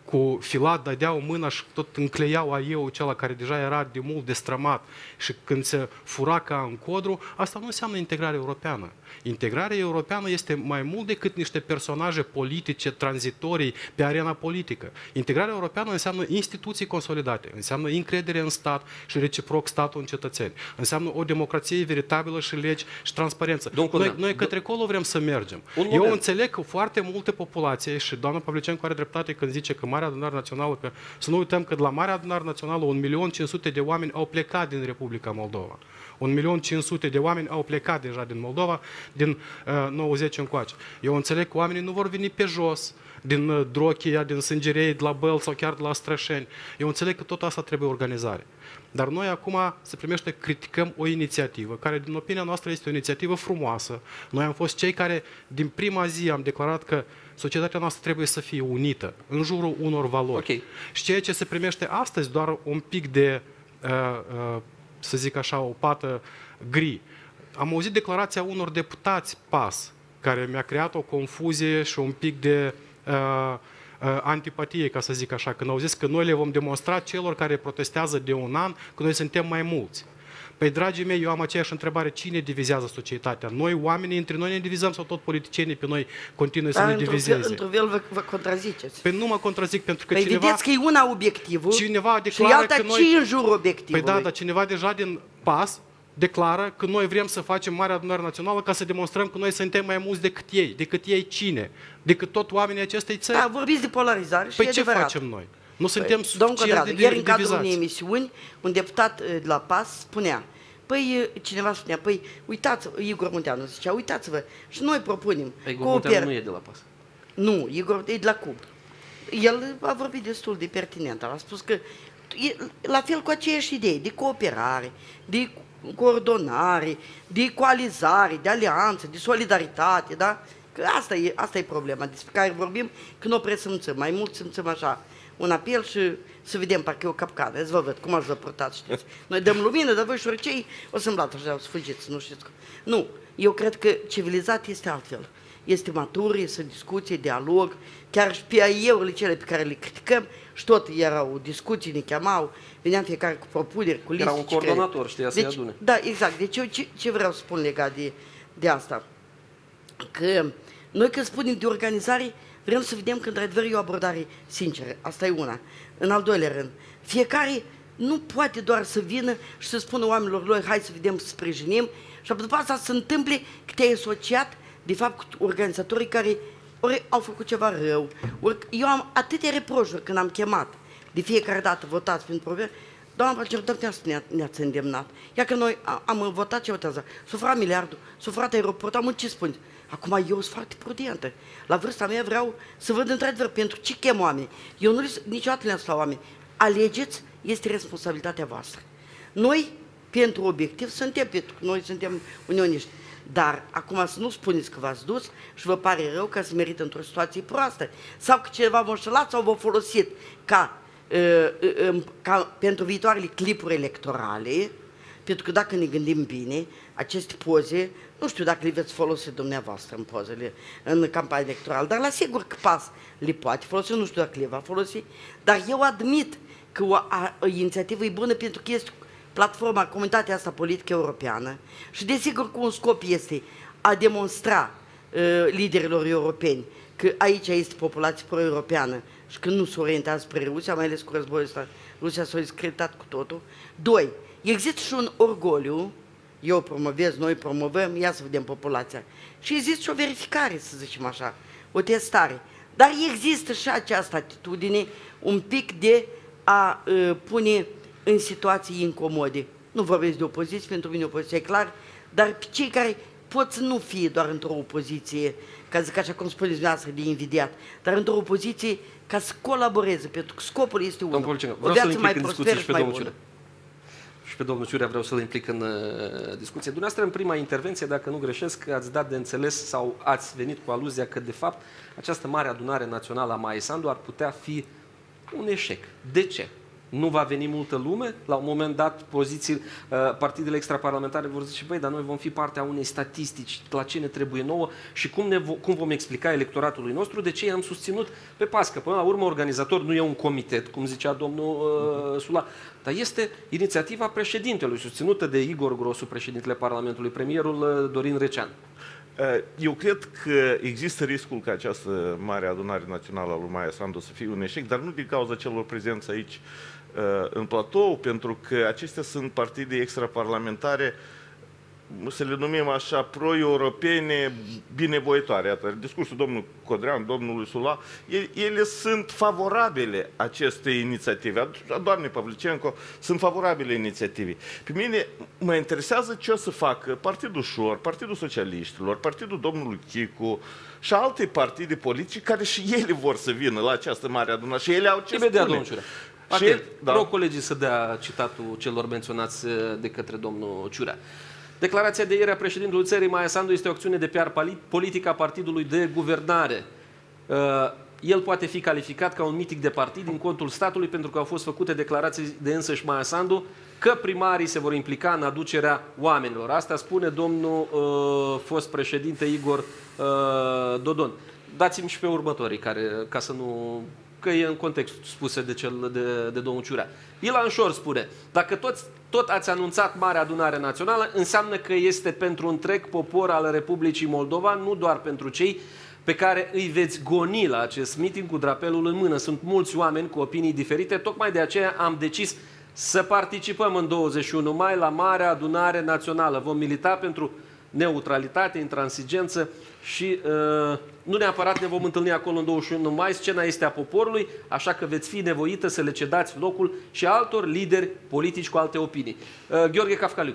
cu filat dădeau mâna și tot încleiau aieul acela care deja era de mult destrămat și când se fura ca în codru, asta nu înseamnă integrare europeană. Integrarea europeană este mai mult decât niște personaje politice tranzitorii pe arena politică. Integrarea europeană înseamnă instituții consolidate, înseamnă încredere în stat și reciproc statul în cetățeni, înseamnă o democrație veritabilă și legi și transparență. Noi, noi către acolo vrem să mergem. Eu înțeleg că foarte multe populație, și doamna Pavlicencu are dreptate când zice că Marea Adunare Națională, că să nu uităm că de la Marea Adunare Națională un milion cinci sute de oameni au plecat din Republica Moldova. un milion cinci sute de oameni au plecat deja din Moldova din uh, nouăzeci încoace. Eu înțeleg că oamenii nu vor veni pe jos, din uh, Drochia, din Sângerei, de la Băl sau chiar de la Strășeni. Eu înțeleg că tot asta trebuie organizare. Dar noi acum se primește criticăm o inițiativă, care din opinia noastră este o inițiativă frumoasă. Noi am fost cei care din prima zi am declarat că societatea noastră trebuie să fie unită în jurul unor valori. Okay. Și ceea ce se primește astăzi doar un pic de, uh, uh, să zic așa, o pată gri. Am auzit declarația unor deputați P A S, care mi-a creat o confuzie și un pic de uh, uh, antipatie, ca să zic așa, când au zis că noi le vom demonstra celor care protestează de un an că noi suntem mai mulți. Păi, dragii mei, eu am aceeași întrebare. Cine divizează societatea? Noi, oamenii, între noi ne divizăm sau tot politicienii pe noi continuă să ne divizeze? Într-un fel vă, vă contraziceți. Păi nu mă contrazic, pentru că păi cineva... vedeți că e una obiectivul cineva și alta că noi... în jurul obiectivului. Păi da, dar cineva deja din P A S declară că noi vrem să facem Marea Adunare Națională ca să demonstrăm că noi suntem mai mulți decât ei. Decât ei cine? Decât tot oamenii acestei țări? Da, vorbiți de polarizare și păi e ce adevărat. facem noi? Nu suntem păi, suficient de, de ieri în cadrul divizați. unei emisiuni, un deputat de la P A S spunea, păi cineva spunea, păi uitați-vă, Igor Munteanu zicea, uitați-vă, și noi propunem. Igor Munteanu nu e de la P A S. Nu, Igor e de la Cub. El a vorbit destul de pertinent, a spus că e la fel cu aceeași idei, de cooperare, de coordonare, de coalizare, de alianță, de solidaritate, da? Că asta e, asta e problema despre care vorbim, că nu o presămțăm, mai mult simțăm așa, un apel și să vedem, parcă e o capcană, să vă văd, cum ați vă purtați, știți? Noi dăm lumină, dar voi șorcei o să-mi luați așa, să fugiți, nu știți. Nu, eu cred că civilizat este altfel. Este matur, este discuție, dialog, chiar și pe aieurile cele pe care le criticăm, și tot erau discuții, ne chemau, veneam fiecare cu propuneri, cu liste. Era un coordonator, știa să-i deci, adune. Da, exact. Deci eu ce, ce vreau să spun legat de, de asta? Că noi când spunem de organizare, vrem să vedem că într-adevăr e o abordare sinceră. Asta e una. În al doilea rând, fiecare nu poate doar să vină și să spună oamenilor lui, hai să vedem, să sprijinim, și după asta să se întâmple că te-ai asociat, de fapt, cu organizatorii care ori au făcut ceva rău. Ori eu am atâtea reproșuri când am chemat, de fiecare dată votați pentru probleme. Doamna Pavlicencu, ne-ați îndemnat. Ia că noi am votat ce votează. S-a furat miliardul, s-a furat aeroport, am ce spuneți? Acum eu sunt foarte prudentă. La vârsta mea vreau să văd într-adevăr pentru ce chem oameni. Eu nu niciodată le-am spus la oameni. Alegeți, este responsabilitatea voastră. Noi, pentru obiectiv, suntem, pentru că noi suntem unioniști. Dar acum să nu spuneți că v-ați dus și vă pare rău că se merită într-o situație proastă. Sau că cineva v-a înșelat sau v-a folosit ca, ca pentru viitoarele clipuri electorale, pentru că dacă ne gândim bine, aceste poze, nu știu dacă le veți folosi dumneavoastră în pozele, în campania electorală, dar la sigur că P A S le poate folosi, nu știu dacă le va folosi, dar eu admit că o, a, o inițiativă e bună pentru că este platforma, comunitatea asta politică europeană și desigur că un scop este a demonstra uh, liderilor europeni că aici este populație pro-europeană și că nu se orientează spre Rusia, mai ales cu războiul ăsta, Rusia s-a discretat cu totul. Doi, există și un orgoliu, eu promovez, noi promovăm, ia să vedem populația. Și există și o verificare, să zicem așa, o testare. Dar există și această atitudine un pic de a uh, pune în situații incomode. Nu vorbesc de opoziție, pentru mine opoziția e clar, dar cei care pot să nu fie doar într-o opoziție, ca zic așa cum spuneți dumneavoastră, de invidiat, dar într-o opoziție ca să colaboreze, pentru că scopul este unul. O viață mai prosperă și mai bună. Și pe domnul Ciurea vreau să-l implic în uh, discuție. Dumneavoastră, în prima intervenție, dacă nu greșesc, ați dat de înțeles sau ați venit cu aluzia că, de fapt, această mare adunare națională a Mai Sandu ar putea fi un eșec. De ce? nu va veni multă lume? La un moment dat, poziții, uh, partidele extraparlamentare vor zice, băi, dar noi vom fi partea unei statistici, la ce ne trebuie nouă și cum, ne vo- cum vom explica electoratului nostru de ce i-am susținut pe Pască. Până la urmă, organizator nu e un comitet, cum zicea domnul uh, Sula, dar este inițiativa președintelui, susținută de Igor Grosu, președintele Parlamentului, premierul uh, Dorin Recean. Eu cred că există riscul ca această mare adunare națională a lui Maia Sandu să fie un eșec, dar nu din cauza celor prezenți aici în platou, pentru că acestea sunt partide extraparlamentare, să le numim așa, pro-europene, binevoitoare. Iată, discursul domnului Codrean, domnului Sula, ele sunt favorabile acestei inițiative. A doamnei Pavlicenco sunt favorabile inițiativei. Pe mine mă interesează ce o să facă Partidul Șor, Partidul Socialiștilor, Partidul domnului Chicu și alte partide politice care și ele vor să vină la această mare adunare și ele au ce Imediat, spune. domnul Ciurea. Atent, da. Rog colegii să dea citatul celor menționați de către domnul Ciurea. Declarația de ieri a președintelui țării, Maia Sandu, este o acțiune de P R politică a partidului de guvernare. El poate fi calificat ca un mitic de partid din contul statului pentru că au fost făcute declarații de însăși Maia Sandu că primarii se vor implica în aducerea oamenilor. Asta spune domnul uh, fost președinte Igor uh, Dodon. Dați-mi și pe următorii, care, ca să nu... că e în context spuse de, cel, de, de domnul Ciurea. Ilan Șor spune, dacă toți, tot ați anunțat Marea Adunare Națională, înseamnă că este pentru întreg popor al Republicii Moldova, nu doar pentru cei pe care îi veți goni la acest meeting cu drapelul în mână. Sunt mulți oameni cu opinii diferite, tocmai de aceea am decis să participăm în douăzeci și unu mai la Marea Adunare Națională. Vom milita pentru neutralitate, intransigență și uh, nu neapărat ne vom întâlni acolo în douăzeci și unu mai. Scena este a poporului, așa că veți fi nevoită să le cedați locul și altor lideri politici cu alte opinii. Uh, Gheorghe Cafcaliuc.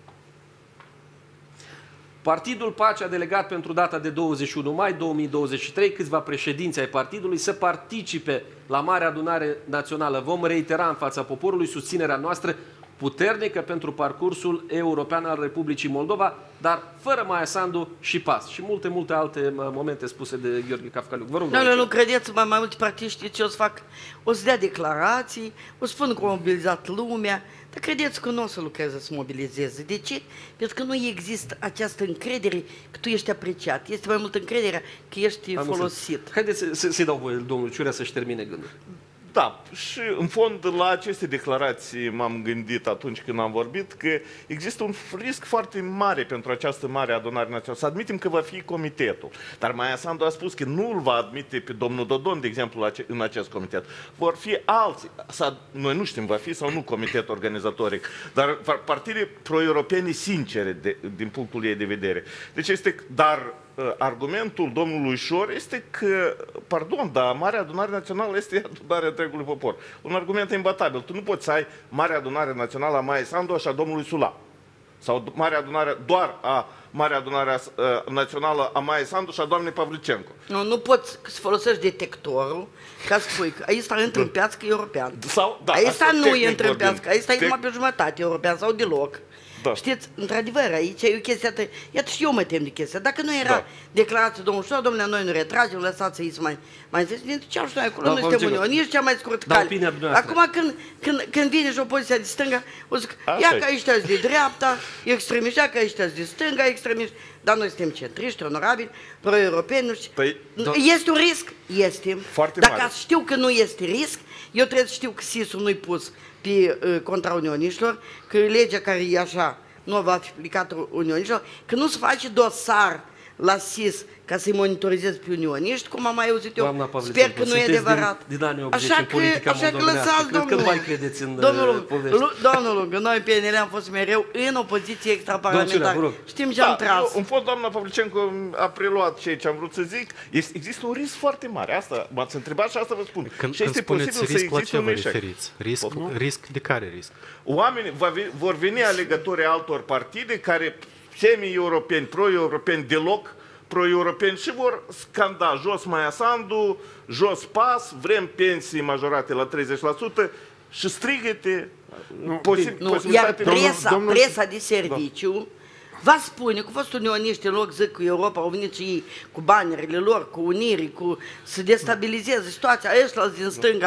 Partidul Pace a delegat pentru data de douăzeci și unu mai două mii douăzeci și trei câțiva președinți ai partidului să participe la Marea Adunare Națională. Vom reitera în fața poporului susținerea noastră puternică pentru parcursul european al Republicii Moldova, dar fără Maia Sandu și P A S. Și multe, multe alte momente spuse de Gheorghe Cafcaliuc. Vă rog, nu, nu, nu credeți, mai, mai multe partide știți ce o să fac? O să dea declarații, o să spun că au mobilizat lumea, dar credeți că nu o să lucreze să mobilizeze. De ce? Pentru că nu există această încredere că tu ești apreciat. Este mai mult încrederea că ești Am folosit. Înțeles. Haideți să, să-i dau voie domnului Ciurea să-și termine gândul. Da, și în fond la aceste declarații m-am gândit atunci când am vorbit că există un risc foarte mare pentru această mare adunare națională. Să admitem că va fi comitetul, dar Maia Sandu a spus că nu îl va admite pe domnul Dodon, de exemplu, în acest comitet. Vor fi alții, noi nu știm, va fi sau nu comitet organizatoric, dar partide pro-europene sincere de, din punctul ei de vedere. Deci este, dar argumentul domnului Șor este că, pardon, dar Marea Adunare Națională este adunarea întregului popor. Un argument imbatabil. Tu nu poți să ai Marea Adunare Națională a Maiei Sandu și a domnului Sula. Sau Marea Adunare, doar a Marea Adunare Națională a Maiei Sandu și a doamnei Pavlicenco. Nu, nu poți să folosești detectorul ca să spui că aici intră în piață european. Sau, da, aici nu e intră în piață, aici e numai pe jumătate european sau deloc. Da. Știți, într-adevăr, aici e o chestie, iată și eu mă tem de chestia. Dacă nu era da. declarația domnul Șor, domnule, noi nu retragem, lăsați să mai mai zis, din ce și noi acolo, da, nu suntem unioniști, cea mai scurt da, cale. Acum când, când, când vine și opoziția de stânga, o zic, ia că aici sunt de dreapta, extremiști, ia că aici sunt de stânga, extremiști, dar noi suntem centriști, onorabili, pro-europeni, nu știu. Păi, este un risc? Este. Foarte Dacă mare. știu că nu este risc, eu trebuie să știu că S I S-ul nu-i pus pe uh, contra unioniștilor, că legea care e așa, nu va fi aplicată unioniștilor, că nu se face dosar la S I S ca să-i monitorizez pe unioniști, cum am mai auzit eu, sper că nu e adevărat. Din, din anii optzeci în politica așa că lăsați, Cred că nu mai credeți în domnul, povești. Domnul Lungă, noi P N L am fost mereu în opoziție extraparlamentară. Știm ce am tras. În fond, doamna Pavlicenco a preluat ceea ce am vrut să zic. Există un risc foarte mare. Asta m-ați întrebat și asta vă spun. Când, și este când posibil risc, să existe un eșec. Risc, risc de care risc? Oamenii vor veni alegători altor partide care semi-europeni, pro-europeni deloc, pro-europeni și vor scanda jos Maia Sandu, jos P A S, vrem pensii majorate la treizeci la sută și strigăte. Nu, nu, iar presa, domnul, presa de serviciu da. va spune că fost unioniști în loc zic cu Europa, au venit și ei cu banerele lor, cu unirii, cu să destabilizeze situația, ăștia din stânga,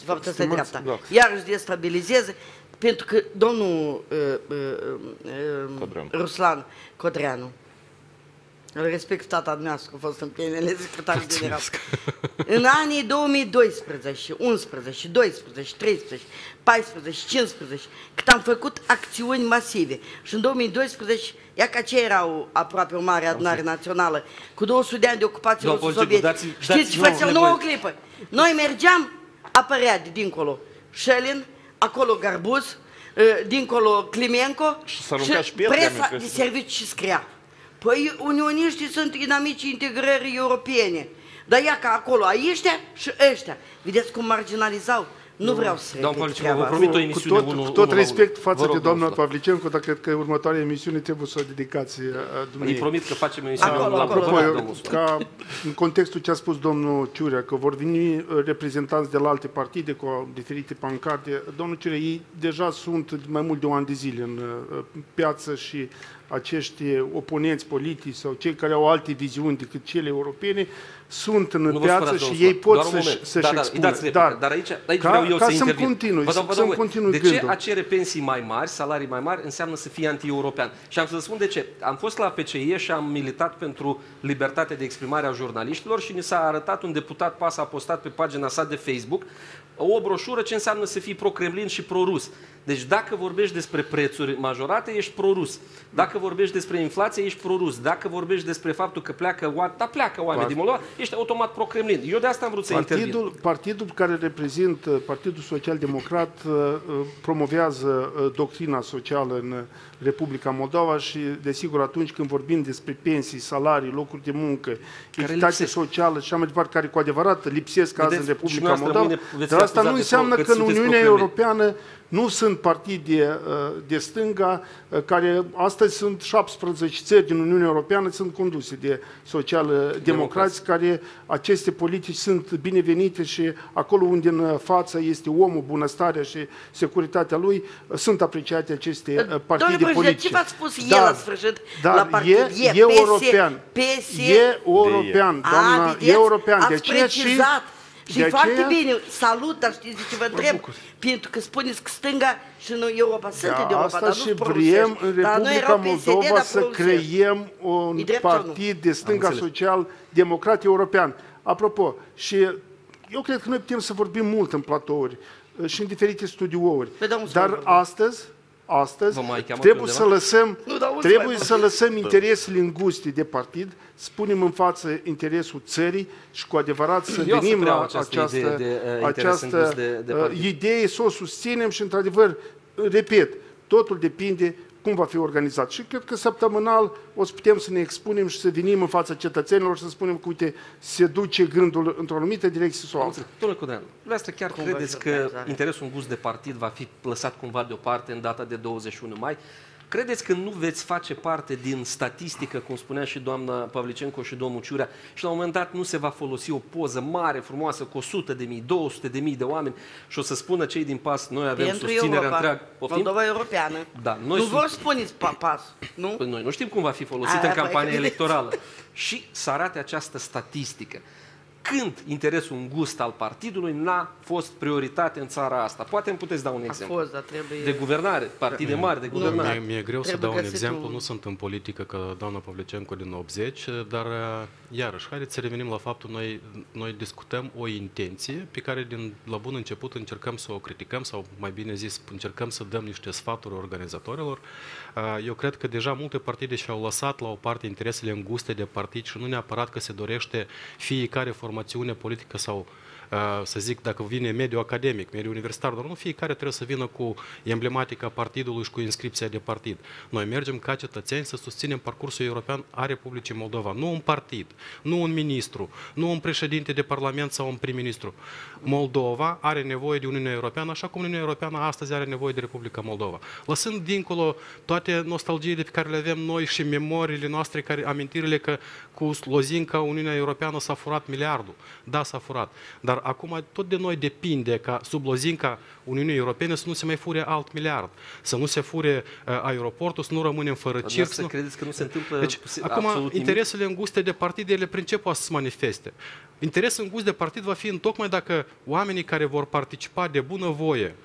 de fapt asta e Stimați, dreapta, da. iarăși destabilizeze, pentru că domnul uh, uh, uh, Codreanu. Ruslan Codreanu, îl respect tata dumneavoastră, a fost în P N L secretar general, în anii două mii doisprezece, unsprezece, doisprezece, treisprezece, paisprezece, cincisprezece, cât am făcut acțiuni masive. Și în două mii doisprezece, ia ca ce erau aproape o mare adunare națională, cu două sute de ani de ocupație Doamna rusă Polceacu, sovietică. dați- Știți dați- ce nu, făceau? nevoie. Nu o clipă. Noi mergeam, apărea de dincolo Șelin, acolo Garbuz, dincolo Climenco Și s-a aruncat și pietre, presa mi-a de crezut. serviciu și scria: păi unioniștii sunt inamicii integrării europene. Dar ia ca acolo, ai ăștia și ăștia. Vedeți cum marginalizau? Nu vreau să Doamna repet Pavlicenco, treaba vă asta. promit o Cu emisiune tot, unul- cu tot unul la respect unul. față Vă rog, de doamna domnul Slav. Pavlicenco, dar cred că următoarea emisiune trebuie să o dedicați uh, Îi dumneavoastră. promit că facem emisiune Acolo, la acolo. propria, Apoi, domnul Slav. ca în contextul ce a spus domnul Ciurea, că vor veni uh, reprezentanți de la alte partide cu diferite pancarte, domnul Ciurea, ei deja sunt mai mult de un an de zile în uh, piață și acești oponenți politici sau cei care au alte viziuni decât cele europene sunt în Nu vă piață spărați, și domnul ei Slav. pot Doar un să-și, moment. să-și da, da, îi expună. dați replică. Dar aici, aici ca, vreau eu ca să să-mi intervin. continui, Vă dau- vă să-mi dau voie. continui De ce gândul. a cere pensii mai mari, salarii mai mari, înseamnă să fie anti-european? Și am să vă spun de ce. Am fost la P C I și am militat pentru libertatea de exprimare a jurnaliștilor și ni s-a arătat un deputat pas a postat pe pagina sa de Facebook o broșură ce înseamnă să fii pro-Kremlin și pro-rus. Deci dacă vorbești despre prețuri majorate, ești pro-rus. Dacă vorbești despre inflație, ești pro-rus. Dacă vorbești despre faptul că pleacă oameni, da, pleacă oameni din Moldova, ești automat pro-Kremlin. Eu de asta am vrut să intervin. Partidul, partidul care reprezintă, Partidul Social Democrat, uh, uh, promovează uh, doctrina socială în Republica Moldova și, desigur, atunci când vorbim despre pensii, salarii, locuri de muncă, echitate lipsesc. socială și așa mai departe, care cu adevărat lipsesc azi Vedeți, în și Republica dumneavoastră Moldova, mâine veți dar fi asta nu acuzați de înseamnă pro- că că în sunteți Uniunea pro-Kremlin. Europeană nu sunt partide uh, de stânga uh, care astăzi sunt șaptesprezece țări din Uniunea Europeană sunt conduse de social-democrați care aceste politici sunt binevenite și acolo unde în față este omul, bunăstarea și securitatea lui, uh, sunt apreciate aceste uh, Domnule partide președinte, politice. ce v-ați spus el Dar- la sfârșit dar la partid? e, e european. P S E european, doamna, A, e european. De ați aceea și precizat. Și de foarte aceea- bine, salut, dar știți de ce vă întreb? bucur. Pentru că spuneți că stânga și în Europa sunt Da, în Europa, asta dar nu și sunt vrem în Dar noi Republica erau P S D, Moldova dar să pro-rusești. creiem un E drept sau nu? partid de stânga înțeles. social-democrat european. Apropo, și eu cred că noi putem să vorbim mult în platouri uh, și în diferite studiouri, Păi, da, unde să dar vorbim? astăzi Astăzi Vă mai cheamă trebuie pe să undeva? lăsăm, Nu, dar unde trebuie mai să lăsăm interesele înguste de partid, să punem în față interesul țării și cu adevărat să Eu venim să preau la această această, idee de, uh, interes această îngust de- de uh, partid. idee, să o susținem și într-adevăr, repet, totul depinde cum va fi organizat. Și cred că săptămânal o să putem să ne expunem și să venim în fața cetățenilor și să spunem că, uite, se duce gândul într-o anumită direcție sau alta. Domnule Codreanu, dumneavoastră chiar Cum credeți vă că organizare? interesul îngust de partid va fi lăsat cumva deoparte în data de douăzeci și unu mai? Credeți că nu veți face parte din statistică, cum spunea și doamna Pavlicenco și domnul Ciurea, și la un moment dat nu se va folosi o poză mare, frumoasă, cu o sută de mii, două sute de mii de oameni și o să spună cei din PAS, noi avem Pentru susținerea Europa, întreagă. Poftim? Moldova europeană. Da, noi nu sunt- vor spuneți pa- pas, nu? Păi noi nu știm cum va fi folosită Aia, în păi, campania că electorală. Și să arate această statistică. Când interesul îngust al partidului n-a fost prioritate în țara asta? Poate îmi puteți da un A exemplu. fost, dar trebuie... De guvernare, partide mari de guvernare. Mi-e, mi-e greu să Trebuie dau un găsit exemplu, un- nu sunt în politică ca doamna Pavlicenco din optzeci, dar iarăși, haideți să revenim la faptul noi noi discutăm o intenție pe care din la bun început încercăm să o criticăm sau mai bine zis încercăm să dăm niște sfaturi organizatorilor. Eu cred că deja multe partide și-au lăsat la o parte interesele înguste de partid și nu neapărat că se dorește fiecare formațiune politică sau să zic, dacă vine mediul academic, mediul universitar, dar nu fiecare trebuie să vină cu emblematica partidului și cu inscripția de partid. Noi mergem ca cetățeni să susținem parcursul european a Republicii Moldova. Nu un partid, nu un ministru, nu un președinte de parlament sau un prim-ministru. Moldova are nevoie de Uniunea Europeană, așa cum Uniunea Europeană astăzi are nevoie de Republica Moldova. Lăsând dincolo toate nostalgiile pe care le avem noi și memoriile noastre, care, amintirile că cu lozinca Uniunea Europeană s-a furat miliardul. miliardul. Da, s-a furat. Dar acum tot de noi depinde ca sub lozinca Uniunii Europene să nu se mai fure alt miliard, să nu se fure uh, aeroportul, să nu rămânem fără circ. Să nu... credeți că nu se întâmplă deci, acum, interesele înguste de partid, ele prin ce poate să se manifeste? Interesul îngust de partid va fi întocmai dacă oamenii care vor participa de bunăvoie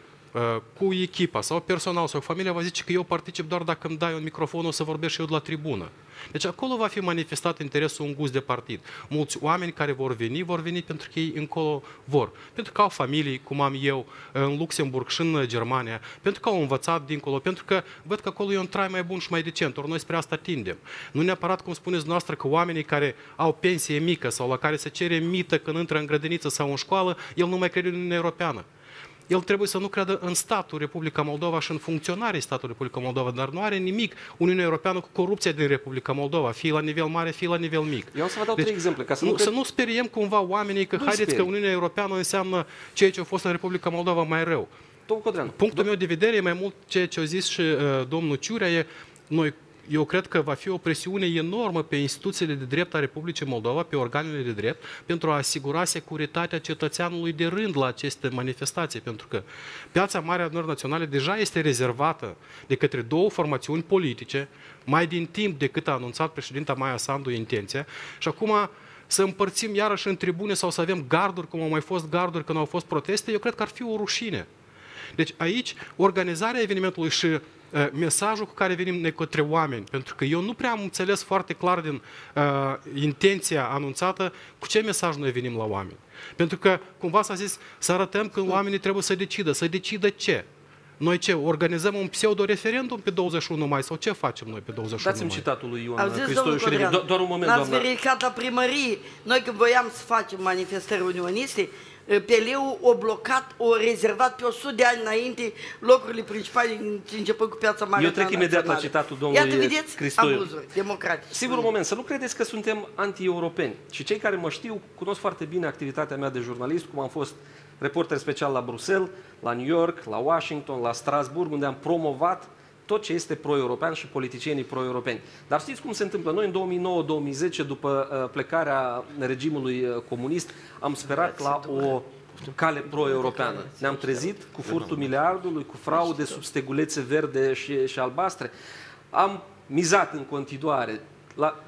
cu echipa sau personal sau familia va zice că eu particip doar dacă îmi dai un microfon, o să vorbesc și eu de la tribună. Deci acolo va fi manifestat interesul îngust de partid. Mulți oameni care vor veni, vor veni pentru că ei încolo vor. Pentru că au familii, cum am eu, în Luxemburg și în Germania, pentru că au învățat dincolo, pentru că văd că acolo e un trai mai bun și mai decent, ori noi spre asta tindem. Nu neapărat, cum spuneți noastră, că oamenii care au pensie mică sau la care se cere mită când intră în grădiniță sau în școală, el nu mai crede în Uniunea Europeană. El trebuie să nu creadă în statul Republica Moldova și în funcționarii statului Republica Moldova, dar nu are nimic Uniunea Europeană cu corupția din Republica Moldova, fie la nivel mare, fie la nivel mic. Eu o să vă dau deci, trei exemple. Ca să, nu, nu să nu speriem cumva oamenii că nu haideți sperie. că Uniunea Europeană înseamnă ceea ce a fost în Republica Moldova mai rău. Punctul meu de vedere e mai mult ceea ce a zis și uh, domnul Ciurea, e noi eu cred că va fi o presiune enormă pe instituțiile de drept a Republicii Moldova, pe organele de drept, pentru a asigura securitatea cetățeanului de rând la aceste manifestații. Pentru că Piața Mare a Adunării Naționale deja este rezervată de către două formațiuni politice, mai din timp decât a anunțat președinta Maia Sandu intenția, și acum să împărțim iarăși în tribune sau să avem garduri, cum au mai fost garduri când au fost proteste, eu cred că ar fi o rușine. Deci aici, organizarea evenimentului și uh, mesajul cu care venim ne către oameni, pentru că eu nu prea am înțeles foarte clar din uh, intenția anunțată cu ce mesaj noi venim la oameni. Pentru că, cumva s-a zis, să arătăm că oamenii trebuie să decidă. Să decidă ce? Noi ce? Organizăm un pseudo-referendum pe douăzeci și unu mai sau ce facem noi pe douăzeci și unu mai? Dați-mi citatul lui Ion Au zis, Cristoiu domnul și revin. Codreanu, Do doar un moment, n-ați doamna. verificat la primărie. Noi când voiam să facem manifestări unioniste, P L U a blocat, o rezervat pe o sută de ani înainte locurile principale, începând cu Piața Mare. Eu trec imediat la citatul domnului Iată, vedeți, Cristoiu. abuzuri democratice. Sigur, un moment, să nu credeți că suntem anti-europeni. Și cei care mă știu, cunosc foarte bine activitatea mea de jurnalist, cum am fost reporter special la Bruxelles, la New York, la Washington, la Strasbourg, unde am promovat tot ce este pro-european și politicienii pro-europeni. Dar știți cum se întâmplă? Noi în două mii nouă două mii zece, după uh, plecarea regimului uh, comunist, am sperat la o cale pro-europeană. Ne-am trezit cu furtul miliardului, cu fraude sub stegulețe verde și, și albastre. Am mizat în continuare. La,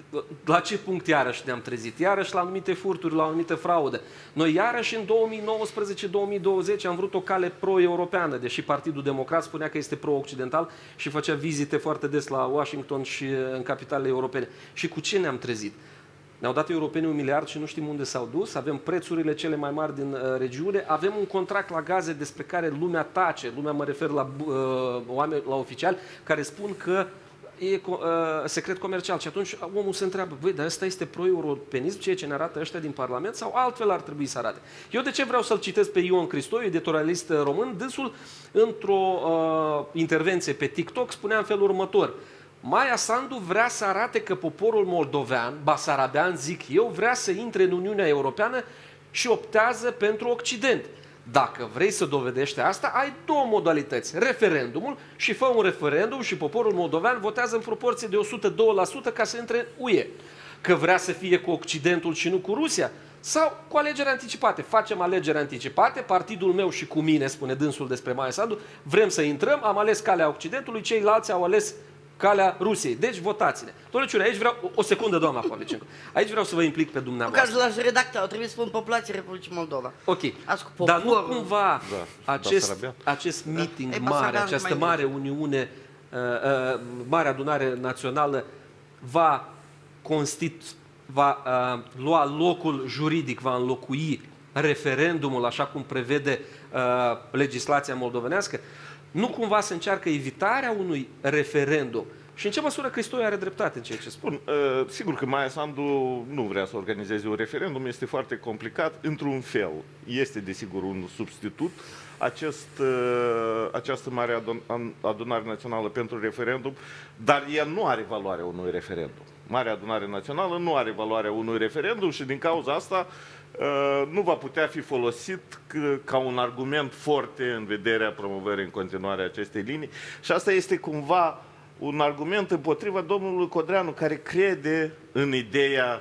la ce punct iarăși ne-am trezit? Iarăși la anumite furturi, la anumite fraude. Noi iarăși în două mii nouăsprezece două mii douăzeci am vrut o cale pro-europeană, deși Partidul Democrat spunea că este pro-occidental și făcea vizite foarte des la Washington și în capitalele europene. Și cu ce ne-am trezit? Ne-au dat europenii un miliard și nu știm unde s-au dus, avem prețurile cele mai mari din uh, regiune, avem un contract la gaze despre care lumea tace, lumea mă refer la, uh, oameni, la oficiali, care spun că e uh, secret comercial. Și atunci omul se întreabă, băi, dar ăsta este pro-europenism, ceea ce ne arată ăștia din Parlament, sau altfel ar trebui să arate? Eu de ce vreau să-l citesc pe Ion Cristoiu, editorialist român? Dânsul, într-o uh, intervenție pe TikTok, spunea în felul următor: Maia Sandu vrea să arate că poporul moldovean, basarabean, zic eu, vrea să intre în Uniunea Europeană și optează pentru Occident. Dacă vrei să dovedești asta, ai două modalități. Referendumul, și fă un referendum și poporul moldovean votează în proporție de o sută doi la sută ca să intre în U E. Că vrea să fie cu Occidentul și nu cu Rusia, sau cu alegeri anticipate. Facem alegeri anticipate, partidul meu și cu mine, spune dânsul despre Maia Sandu, vrem să intrăm, am ales calea Occidentului, ceilalți au ales calea Rusiei. Deci votați-ne. Domnule Ciurea, aici vreau... O, o secundă, doamna Pavlicenco. Aici vreau să vă implic pe dumneavoastră. Că l-aș redacta, o trebuie să spun populația Republicii Moldova. Ok. Dar nu cumva da, acest, acest meeting da. mare, această mare uniune, uh, uh, mare adunare națională va, constit, va uh, lua locul juridic, va înlocui referendumul, așa cum prevede uh, legislația moldovenească? Nu cumva se încearcă evitarea unui referendum? Și în ce măsură Cristoiu are dreptate în ceea ce spun? Uh, sigur că Maia Sandu nu vrea să organizeze un referendum, este foarte complicat. Într-un fel, este desigur un substitut. Acest, uh, această mare adun adunare națională pentru referendum, dar ea nu are valoarea unui referendum. Marea adunare națională nu are valoarea unui referendum și din cauza asta Uh, nu va putea fi folosit ca un argument forte în vederea promovării în continuare a acestei linii. Și asta este cumva un argument împotriva domnului Codreanu, care crede în ideea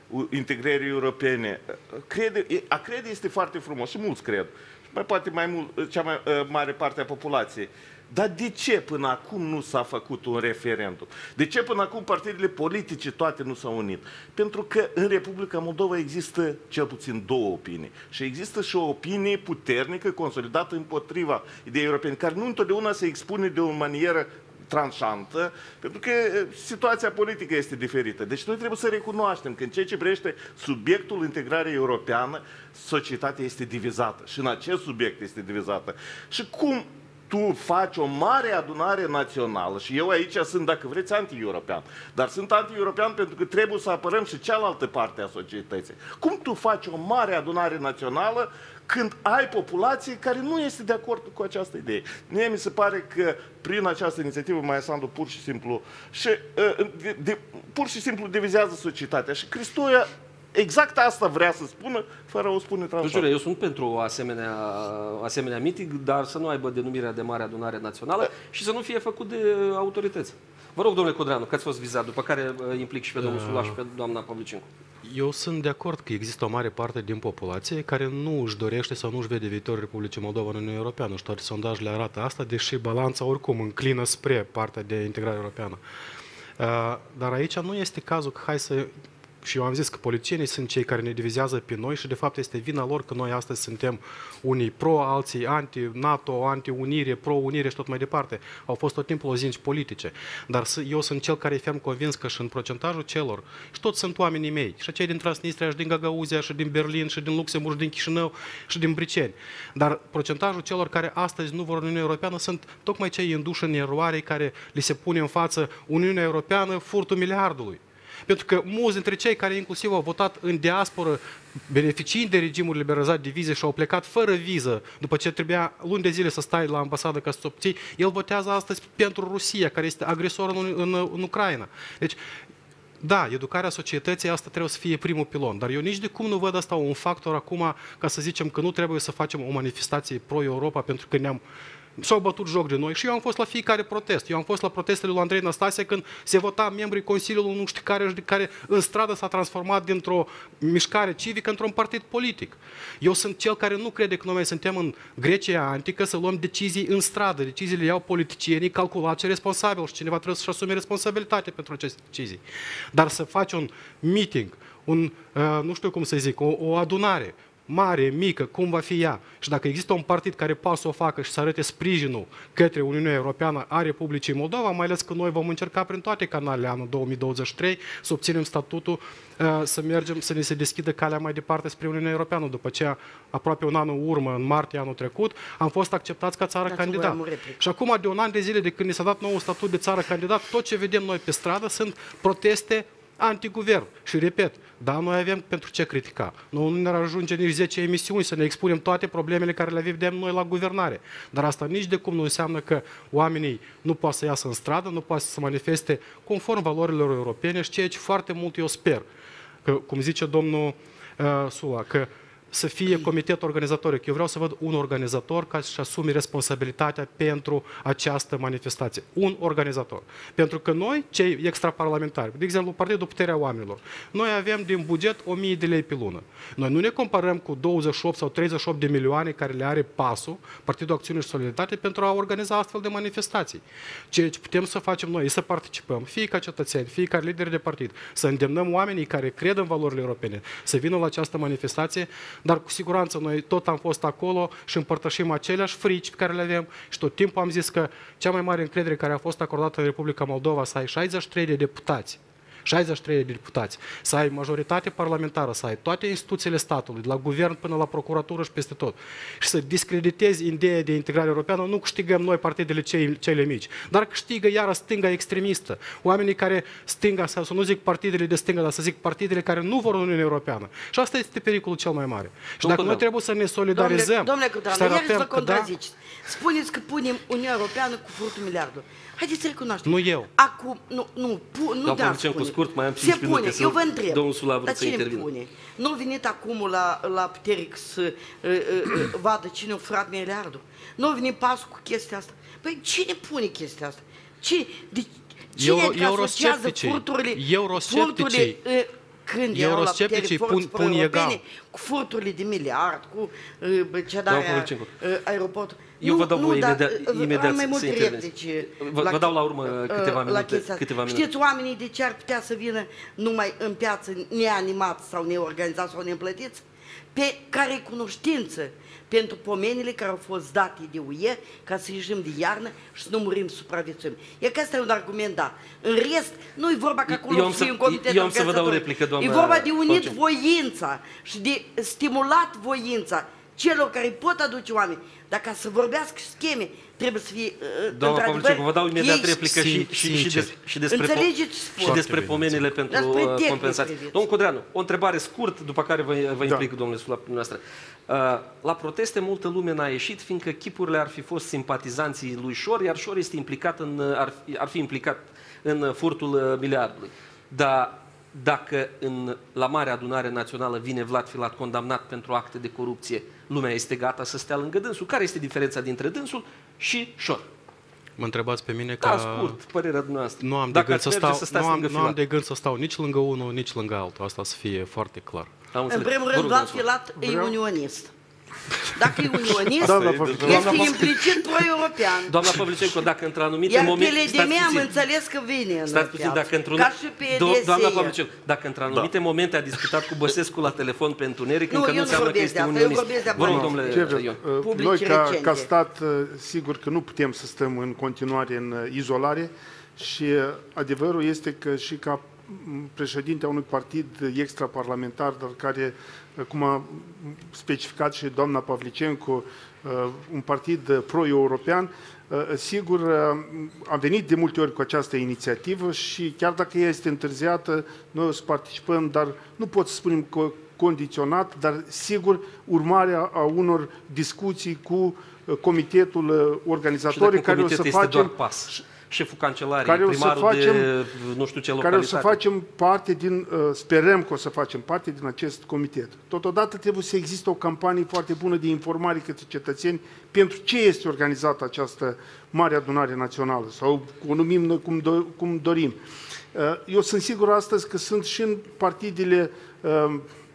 integrării europene. Crede, a crede este foarte frumos și mulți cred. Mai poate mai mult, cea mai mare parte a populației. Dar de ce până acum nu s-a făcut un referendum? De ce până acum partidele politice toate nu s-au unit? Pentru că în Republica Moldova există cel puțin două opinii. Și există și o opinie puternică, consolidată împotriva ideii europene, care nu întotdeauna se expune de o manieră tranșantă, pentru că situația politică este diferită. Deci noi trebuie să recunoaștem că în ceea ce privește subiectul integrării europeană, societatea este divizată. Și în acest subiect este divizată. Și cum tu faci o mare adunare națională, și eu aici sunt, dacă vreți, anti-european, dar sunt anti-european pentru că trebuie să apărăm și cealaltă parte a societății. Cum tu faci o mare adunare națională când ai populație care nu este de acord cu această idee? Mie mi se pare că prin această inițiativă Maia Sandu pur și simplu și, de, de, pur și simplu divizează societatea. Și Cristoia exact asta vrea să spună, fără o spune transparent. Eu sunt pentru o asemenea, asemenea meeting, dar să nu aibă denumirea de Mare Adunare Națională și să nu fie făcut de autorități. Vă rog, domnule Codreanu, că ați fost vizat, după care implic și pe domnul Sula și pe doamna Pavlicencu. Eu sunt de acord că există o mare parte din populație care nu își dorește sau nu își vede viitorul Republicii Moldova în Uniunea Europeană și toate sondajele arată asta, deși balanța oricum înclină spre partea de integrare europeană. Dar aici nu este cazul că hai să... Și eu am zis că politicienii sunt cei care ne divizează pe noi și de fapt este vina lor că noi astăzi suntem unii pro, alții anti-NATO, anti-unire, pro-unire și tot mai departe. Au fost tot timpul lozinci politice. Dar eu sunt cel care e ferm convins că și în procentajul celor, și toți sunt oamenii mei, și cei din Transnistria, și din Gagauzia, și din Berlin, și din Luxemburg, și din Chișinău, și din Briceni. Dar procentajul celor care astăzi nu vor Uniunea Europeană sunt tocmai cei induși în eroare care li se pune în față Uniunea Europeană, furtul miliardului. Pentru că mulți dintre cei care inclusiv au votat în diasporă, beneficiind de regimul liberalizat de vize și au plecat fără viză, după ce trebuia luni de zile să stai la ambasadă ca să obții, el votează astăzi pentru Rusia, care este agresor în, în, în Ucraina. Deci, da, educarea societății, asta trebuie să fie primul pilon, dar eu nici de cum nu văd asta un factor acum ca să zicem că nu trebuie să facem o manifestație pro-Europa pentru că ne-am și-au bătut joc de noi și eu am fost la fiecare protest. Eu am fost la protestele lui Andrei Năstase când se vota membrii Consiliului nu știu care, care în stradă s-a transformat dintr-o mișcare civică într-un partid politic. Eu sunt cel care nu crede că noi suntem în Grecia antică să luăm decizii în stradă. Deciziile iau politicienii calculați și responsabili și cineva trebuie să-și asume responsabilitate pentru aceste decizii. Dar să faci un meeting, un, uh, nu știu cum să zic, o, o adunare, mare, mică, cum va fi ea. Și dacă există un partid care poate să o facă și să arate sprijinul către Uniunea Europeană a Republicii Moldova, mai ales că noi vom încerca prin toate canalele anul două mii douăzeci și trei să obținem statutul, să mergem, să ne se deschidă calea mai departe spre Uniunea Europeană. După aceea, aproape un an în urmă, în martie anul trecut, am fost acceptați ca țară candidat. Și acum, de un an de zile de când ne s-a dat nou statut de țară candidat, tot ce vedem noi pe stradă sunt proteste antiguvern. Și repet, da, noi avem pentru ce critica. Nu ne ajunge nici zece emisiuni să ne expunem toate problemele care le vedem noi la guvernare. Dar asta nici de cum nu înseamnă că oamenii nu pot să iasă în stradă, nu pot să se manifeste conform valorilor europene și ceea ce foarte mult eu sper, că, cum zice domnul uh, Sula, că să fie comitet organizatoric. Eu vreau să văd un organizator care să-și asume responsabilitatea pentru această manifestație. Un organizator. Pentru că noi, cei extraparlamentari, de exemplu, Partidul Puterea Oamenilor, noi avem din buget o mie de lei pe lună. Noi nu ne comparăm cu douăzeci și opt sau treizeci și opt de milioane care le are PAS-ul, Partidul Acțiune și Solidaritate, pentru a organiza astfel de manifestații. Ceea ce putem să facem noi, să participăm, fie ca cetățeni, fie ca lideri de partid, să îndemnăm oamenii care cred în valorile europene, să vină la această manifestație. Dar cu siguranță noi tot am fost acolo și împărtășim aceleași frici pe care le avem și tot timpul am zis că cea mai mare încredere care a fost acordată în Republica Moldova să ai șaizeci și trei de deputați, șaizeci și trei de deputați, să ai majoritate parlamentară, să ai toate instituțiile statului, de la guvern până la procuratură și peste tot. Și să discreditezi ideea de integrare europeană, nu câștigăm noi partidele cei, cele mici, dar câștigă iară stânga extremistă. Oamenii care stânga, să nu zic partidele de stânga, dar să zic partidele care nu vor Uniunea Europeană. Și asta este pericolul cel mai mare. Și dacă noi trebuie să ne solidarizăm... Domnule Codreanu, iar vă contraziceți. Spuneți că punem Uniunea Europeană cu furtul miliardului. Haideți să recunoaștem. Nu eu. Acum, nu, nu, pu, nu de spune. Cu scurt, mai am se pune, minute, eu vă întreb, domnul Sula dar cine pune? Nu venit acum la, la Pteric să uh, uh, vadă cine a furat miliardul? Nu venit pasul cu chestia asta? Păi cine pune chestia asta? Cine, de, cine Euro, asociază furturile, euroscepticii. furturile uh, când erau la putere Euroscepticii pun, forți pun pro-europene, egal. cu furturile de miliard, cu uh, cedarea uh, aeroportului. Eu vă dau voi imediat, imediat am mai să multe interveniți. replici. Vă, vă dau la urmă câteva minute. chestia asta. Câteva minute. Știți oamenii de ce ar putea să vină numai în piață neanimați sau neorganizați sau neîmplătiți? Pe care cunoștință pentru pomenile care au fost date de U E ca să ieșim de iarnă și să nu murim, supraviețuim. E că asta e un argument, da. În rest, nu e vorba că acolo Eu am să fie să- un comitet eu am să vă dau o organizator. replică, doamna E vorba de unit Falcem. voința și de stimulat voința celor care pot aduce oameni. Dar ca să vorbească scheme, trebuie să fie Doamna Pavliceanu, vă dau imediat ei- replică și, și, și, des, și despre, po- Înțelegeți ce spun? și despre bine, pomenile pentru Despre uh, tehnic compensații. priviți. Domnul Codreanu, o întrebare scurt, după care vă, vă implic, Da. domnule Sulap, dumneavoastră. Uh, la proteste multă lume n-a ieșit, fiindcă chipurile ar fi fost simpatizanții lui Șor, iar Șor este implicat în, uh, ar, fi, ar fi implicat în uh, furtul uh, miliardului. Dar dacă în, la Marea Adunare Națională vine Vlad Filat condamnat pentru acte de corupție, lumea este gata să stea lângă dânsul. Care este diferența dintre dânsul și Șor? Mă întrebați pe mine Da, că scurt, părerea dumneavoastră. nu am, de Dacă gând ați să merge stau, să stați nu am, lângă nu am Filat. de gând să stau nici lângă unul, nici lângă altul. Asta să fie foarte clar. Am În înțeles. primul Vă rând, rog, Vlad domnul Filat e Vreau- unionist. Dacă e unionist, Doamna este Pavliceanu, implicit pro-european. Doamna Pavlicenco, dacă într-anumite Iar momente... pe stați L D M am puțin. înțeles că vine în Stați puțin, piață. dacă într-un... Ca și pe Do- Doamna D S E. Pavlicenco, dacă într-anumite momente a discutat cu Băsescu la telefon pe întuneric, Nu, încă eu nu nu înseamnă că vorbesc este de asta, eu unionist. vorbesc de Vă rog, acum. domnule Ce vreau? Ion. Uh, Publici Noi, ca, recente. ca stat, uh, sigur că nu putem să stăm în continuare în uh, izolare și uh, adevărul este că și ca m, președinte a unui partid extraparlamentar, dar care, uh, cum a specificat și doamna Pavlicenco, uh, un partid uh, pro-european, uh, sigur, uh, a venit de multe ori cu această inițiativă și chiar dacă ea este întârziată, noi o să participăm, dar nu pot să spunem că condiționat, dar sigur urmarea a unor discuții cu uh, comitetul uh, Și organizator dacă care o comitetul să este doar facem pas. Șeful cancelariei, care o să primarul facem- de nu știu ce care o localitate. să facem parte din, uh, sperăm că o să facem parte din acest comitet. Totodată trebuie să existe o campanie foarte bună de informare către cetățeni pentru ce este organizată această Mare Adunare Națională sau o numim noi cum, do- cum dorim. Uh, Eu sunt sigur astăzi că sunt și în partidele uh,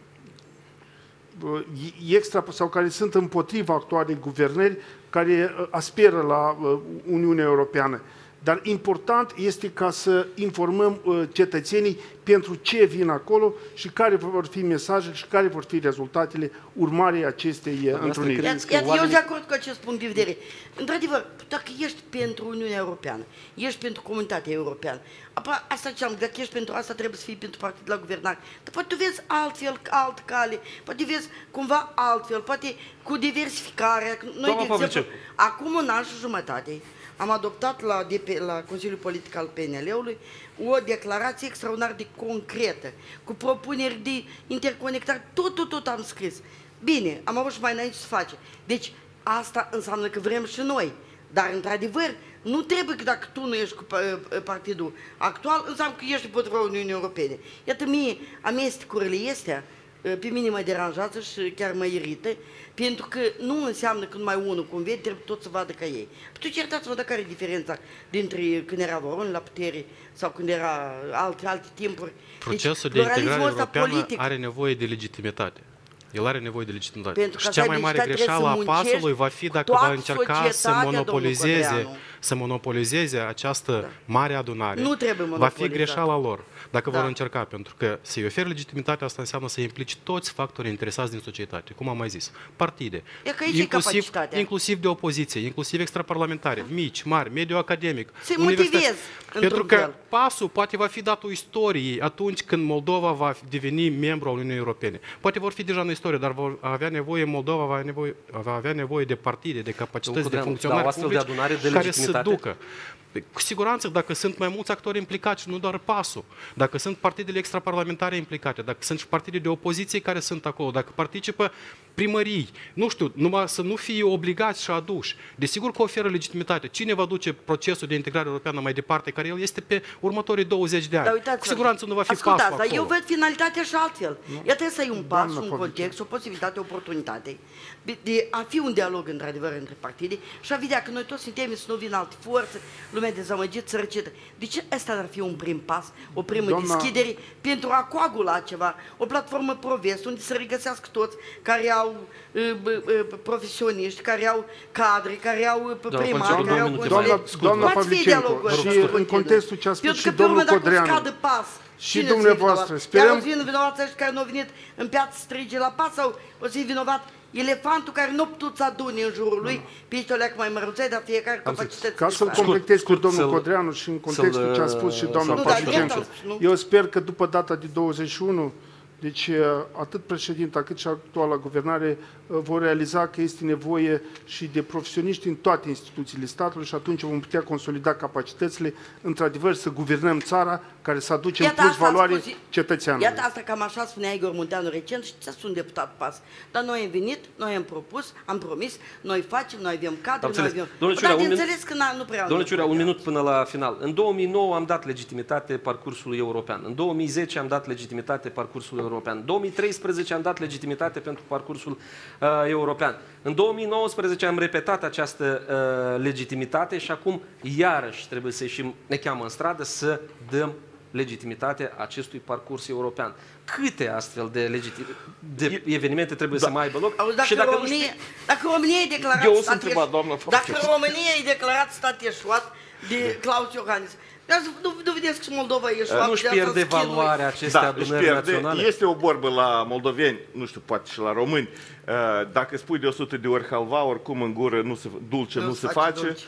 extra sau care sunt împotriva actualei guvernări, care uh, aspiră la uh, Uniunea Europeană. Dar important este ca să informăm uh, cetățenii pentru ce vin acolo și care vor fi mesajele și care vor fi rezultatele urmarei acestei uh, întruniri. credeți că Iată, eu oamenii- sunt de acord cu acest punct de vedere. Într-adevăr, dacă ești pentru Uniunea Europeană, ești pentru Comunitatea Europeană, apoi asta ce am, dacă ești pentru asta, trebuie să fii pentru partid la guvernare. Dar poate tu vezi altfel, alt cale, poate vezi cumva altfel, poate cu diversificarea. Noi, Doamna de exemplu, Pavliceanu. acum un an și jumătate, am adoptat la, D P, la Consiliul Politic al P N L-ului o declarație extraordinar de concretă, cu propuneri de interconectare, tot, tot, tot am scris. Bine, am avut și mai înainte să face. Deci, asta înseamnă că vrem și noi. Dar, într-adevăr, nu trebuie că dacă tu nu ești cu uh, partidul actual, înseamnă că ești împotriva Uniunii Europene. Iată, mie, amestecurile astea, uh, pe mine mă deranjează și chiar mă irită, pentru că nu înseamnă că numai unul cum vede, trebuie tot să vadă ca ei. Păi tu certați-vă de care e diferența dintre când era Voron la putere sau când era alte, alte timpuri. Procesul deci, de integrare pluralismul ăsta europeană politic, are nevoie de legitimitate. El are nevoie de legitimitate. Pentru că Și să cea ai mai mare legitimitate greșeală a trebuie să muncești pasului va fi cu dacă toată va încerca să societatea, domnul monopolizeze, Codreanu. să monopolizeze această mare adunare. Nu trebuie Va fi monopolizat. greșeala lor. Dacă Da. vor încerca, pentru că să-i oferi legitimitate, asta înseamnă să implici toți factorii interesați din societate, cum am mai zis. Partide, E că aici e inclusiv, capacitatea. inclusiv de opoziție, inclusiv extraparlamentare, mici, mari, mediu academic, Să-i universități. motivezi, Pentru într-un că fel. pasul poate va fi datul istoriei atunci când Moldova va deveni membru al Uniunii Europene. Poate vor fi deja în istorie, dar vor avea nevoie, Moldova va, avea nevoie, va avea nevoie de partide, de capacități, de Codreanu, funcționari dar o astfel de publici adunare de care să legitimitate? ducă. Cu siguranță, dacă sunt mai mulți actori implicați, nu doar pasul, dacă sunt partidele extraparlamentare implicate, dacă sunt și partide de opoziție care sunt acolo, dacă participă primării, nu știu, numai să nu fie obligați și aduși. Desigur că oferă legitimitate. Cine va duce procesul de integrare europeană mai departe, care el este pe următorii douăzeci de ani? Dar uitați, Cu siguranță nu va fi ascultați, pasul dar acolo. eu văd finalitatea și altfel. Ea trebuie să ai un pas, Doamna un Pavliceanu. context, o posibilitate, o oportunitate de, de a fi un dialog într-adevăr între partide și a vedea că noi toți suntem, să nu vină alte forțe, lumea lumea dezamăgită, sărăcită. De ce ăsta ar fi un prim pas, o primă Doamna... deschidere pentru a coagula ceva, o platformă Provest, unde să regăsească toți care au uh, uh, profesioniști, care au cadre, care au primari, care au Doamna, doamna Pavlicenco, și în contextul ce a spus și domnul Codreanu, și dumneavoastră, sperăm... Iar o să vină vinovați ăștia care nu au venit în piață să strige la pas, sau o să fie vinovat elefantul care nu a putut să adune în jurul lui, pe aici o leacă mai mărăței, dar fiecare capacități. Ca să-l completez cu domnul Codreanu și în contextul ce a spus și doamna Pavlicenco, eu sper că după data de douăzeci și unu, deci atât președinta cât și actuala guvernare vor realiza că este nevoie și de profesioniști în toate instituțiile statului și atunci vom putea consolida capacitățile, într-adevăr să guvernăm țara care să aduce în plus valoare cetățeanului. Iată asta, cam așa spunea Igor Munteanu recent și ce sunt deputat pas. Dar noi am venit, noi am propus, am promis, noi facem, noi avem cadre, noi avem... Domnule Ciurea, dar înțeles că nu prea... Domnule Ciurea, un minut până la final. În două mii nouă am dat legitimitate parcursului european. În două mii zece am dat legitimitate parcursului european. În două mii treisprezece am dat legitimitate pentru parcursul uh, european. În două mii nouăsprezece am repetat această uh, legitimitate și acum iarăși trebuie să ieșim, ne cheamă în stradă, să dăm legitimitate acestui parcurs european. Câte astfel de, de evenimente trebuie da. să mai aibă loc? Auzi, dacă, și dacă, România, știi... dacă România e declarat Eu stat, întreba, doamna, dacă România e declarat stat eșuat de Claus Iohannis, nu, nu vedeți că și Moldova e eșuat? Nu-și pierde valoarea acestei da, adunări naționale? Este o vorbă la moldoveni, nu știu, poate și la români, dacă spui de o sută de ori halva, oricum în gură nu se, dulce nu, nu se face. face.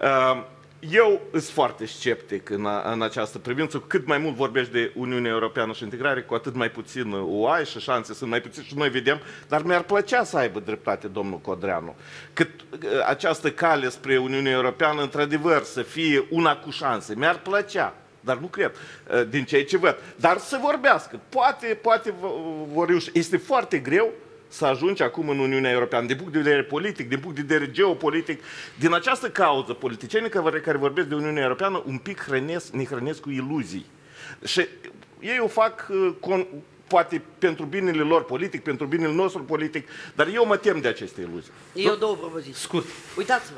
Eu sunt foarte sceptic în, a, în această privință. Cu cât mai mult vorbești de Uniunea Europeană și integrare, cu atât mai puțin o ai și șanse sunt mai puțin și noi vedem. Dar mi-ar plăcea să aibă dreptate domnul Codreanu. Cât această cale spre Uniunea Europeană, într-adevăr, să fie una cu șanse. Mi-ar plăcea. Dar nu cred, din ceea ce văd. Dar să vorbească. Poate, poate vor reuși. Este foarte greu să ajungi acum în Uniunea Europeană, din punct de vedere politic, din punct de vedere geopolitic. Din această cauză, politicienii care, care vorbesc de Uniunea Europeană un pic hrănesc, ne hrănesc cu iluzii. Și ei o fac con, poate pentru binele lor politic, pentru binele nostru politic, dar eu mă tem de aceste iluzii. Eu două propoziții. Scurt. Uitați-vă.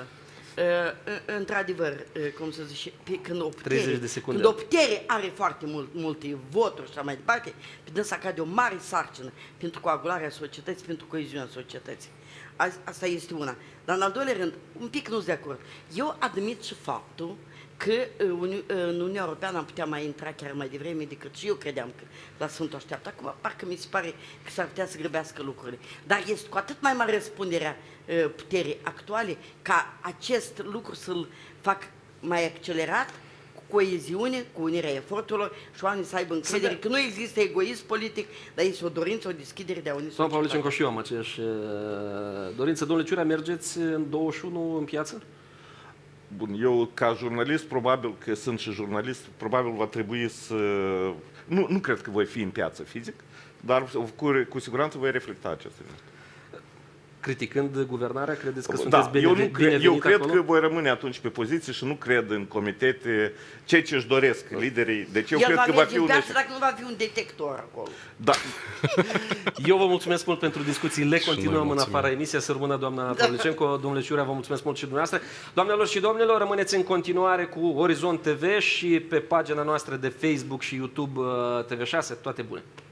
Uh, într-adevăr, uh, cum să zice, când o putere, de secunde. când o putere are foarte mult, multe voturi și așa mai departe, pe dânsa cade o mare sarcină pentru coagularea societății, pentru coeziunea societății. Asta este una. Dar în al doilea rând, un pic nu-s de acord. Eu admit și faptul că în Uniunea Europeană am putea mai intra chiar mai devreme decât și eu credeam că la Sfântul așteaptă. Acum parcă mi se pare că s-ar putea să grăbească lucrurile. Dar este cu atât mai mare răspunderea puterii actuale ca acest lucru să-l fac mai accelerat, cu coeziune, cu unirea eforturilor și oamenii să aibă încredere că nu există egoism politic, dar este o dorință, o deschidere de a uni societatea. Doamna Pavlicenco, și eu am aceeași dorință. Domnule Ciurea, mergeți în douăzeci și unu în piață? Bun, eu ca jurnalist, probabil că sunt și jurnalist, probabil va trebui să... Nu, nu cred că voi fi în piață fizic, dar cu, cu siguranță voi reflecta aceste lucruri. Criticând guvernarea, credeți că da, sunteți bine, eu nu cred, Eu cred acolo? că voi rămâne atunci pe poziție și nu cred în comitete ceea ce își doresc liderii. Deci eu El cred va că va fi un piață dacă nu va fi un detector acolo. Da. Eu vă mulțumesc mult pentru discuții. Le continuăm în afara emisiei. Să rămână doamna Pavlicenco, domnule Ciurea, vă mulțumesc mult și dumneavoastră. Doamnelor și domnilor, rămâneți în continuare cu Orizont T V și pe pagina noastră de Facebook și YouTube T V șase. Toate bune!